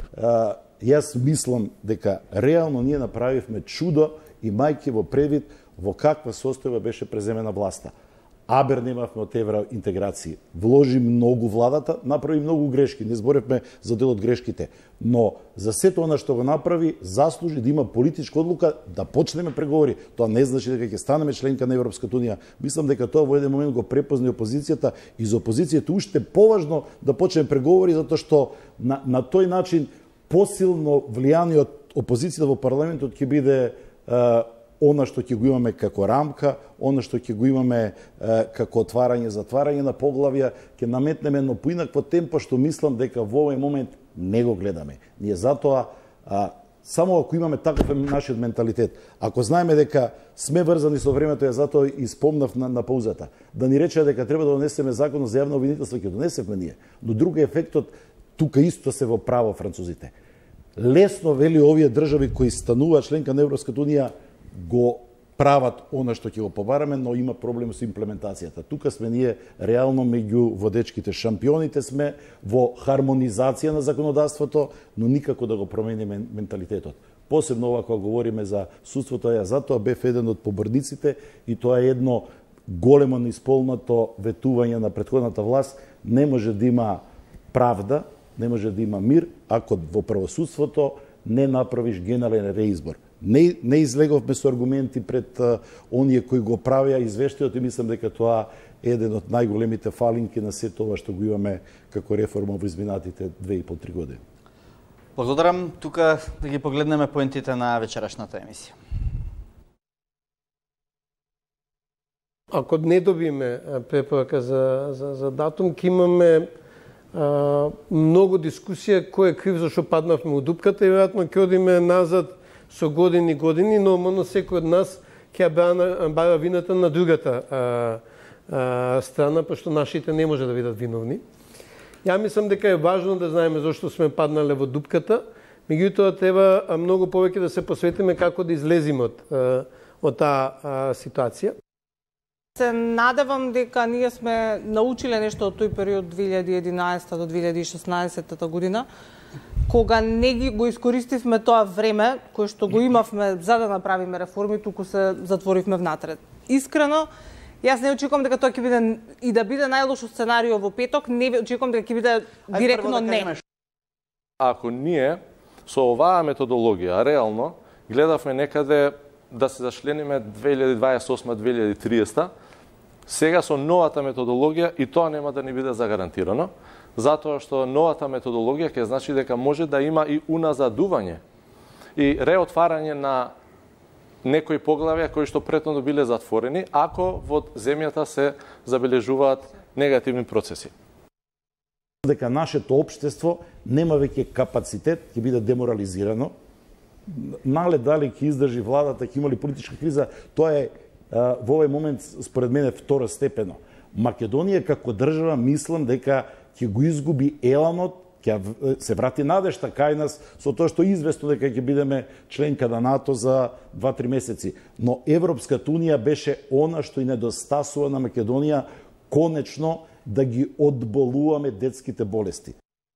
јас мислам дека реално ние направивме чудо и мајки во превид во каква состојба беше преземена власта. Абер немавме од евро интеграција. Вложи многу владата, направи многу грешки, не зборевме за дел од грешките, но за сето она што го направи, заслужи да има политичка одлука да почнеме преговори. Тоа не значи дека ќе станеме членка на Европската унија. Мислам дека тоа во еден момент го препозна опозицијата и за опозицијата уште поважно да почнеме преговори, затоа што на тој начин посилно влијание од опозицијата во парламентот ќе биде она што ќе го имаме како рамка, она што ќе го имаме како отварање, затварање на поглавја, ќе наметнеме едно поинакво темпо што мислам дека во овој момент не го гледаме. Ние затоа само ако имаме таков нашиот менталитет, ако знаеме дека сме врзани со времето, ја затоа и спомнав на паузата, да ни рече дека треба да донесеме закон за јавно обвинителство, ќе донесевме ние. Но друг ефектот тука исто се во право французите. Лесно вели овие држави кои стануваат членка на Европската унија го прават она што ќе го побараме, но има проблем со имплементацијата. Тука сме ние реално меѓу водечките, шампионите сме во хармонизација на законодавството, но никако да го промениме менталитетот. Посебно ова кога говориме за судството, ја затоа бев еден од поборниците и тоа е едно големо неисполнато ветување на претходната власт. Не може да има правда, не може да има мир ако во правосудството не направиш генерален реизбор. Не излеговме со аргументи пред оние кои го правеа извештајот и мислам дека тоа е еден од најголемите фалинки на сето ова што го имаме како реформа во изминатите 2,5-3 години. Благодарам. Тука да ги погледнеме поентите на вечерашната емисија. Ако не добиме препорака за датум, ќе имаме многу дискусија кој е крив зашто паднавме во дупката и веројатно ќе одиме назад со години, но секој од нас ќе бара вината на другата страна, пошто нашите не може да бидат виновни. Ја мислам дека е важно да знаеме зашто сме паднале во дупката, меѓутоа треба многу повеќе да се посветиме како да излеземе од таа ситуација. Се надевам дека ние сме научиле нешто од тој период 2011 до 2016 година, кога не го искористивме тоа време кое што го имавме за да направиме реформи, туку се затворивме внатре. Искрено, јас не очекувам дека тоа ќе биде и да биде најлошо сценарио во петок, не очекувам дека ќе биде директно не. Ако ние со оваа методологија реално гледавме некаде да се зачлениме 2028-2030, Сега со новата методологија и тоа нема да ни биде загарантирано, затоа што новата методологија ќе значи дека може да има и уназадување и реотварање на некои поглавја кои што претhodно биле затворени, ако во земјата се забележуваат негативни процеси. Дека нашето општество нема веќе капацитет, ќе биде деморализирано. Нале дали ќе издржи владата, ќе има ли политичка криза, тоа е во овој момент според мене второстепено. Македонија како држава мислам дека ќе го изгуби еланот, ќе се врати надежта кај нас со тоа што известно дека ќе бидеме членка на НАТО за 2-3 месеци. Но Европската унија беше она што и недостасува на Македонија конечно да ги одболуваме детските болести.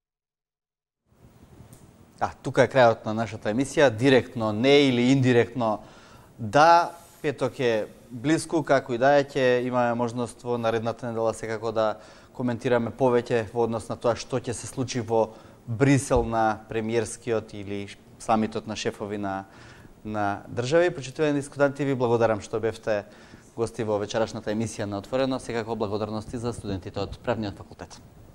Тука е крајот на нашата емисија. Директно не или индиректно да, петок е близко, како и да е, ќе имаме можност во наредната недела секако да коментираме повеќе во однос на тоа што ќе се случи во Брисел на премиерскиот или самитот на шефови на држави. Почитувани дискутанти, ви благодарам што бевте гости во вечерашната емисија на Отворено. Секако благодарности за студентите од Правниот факултет.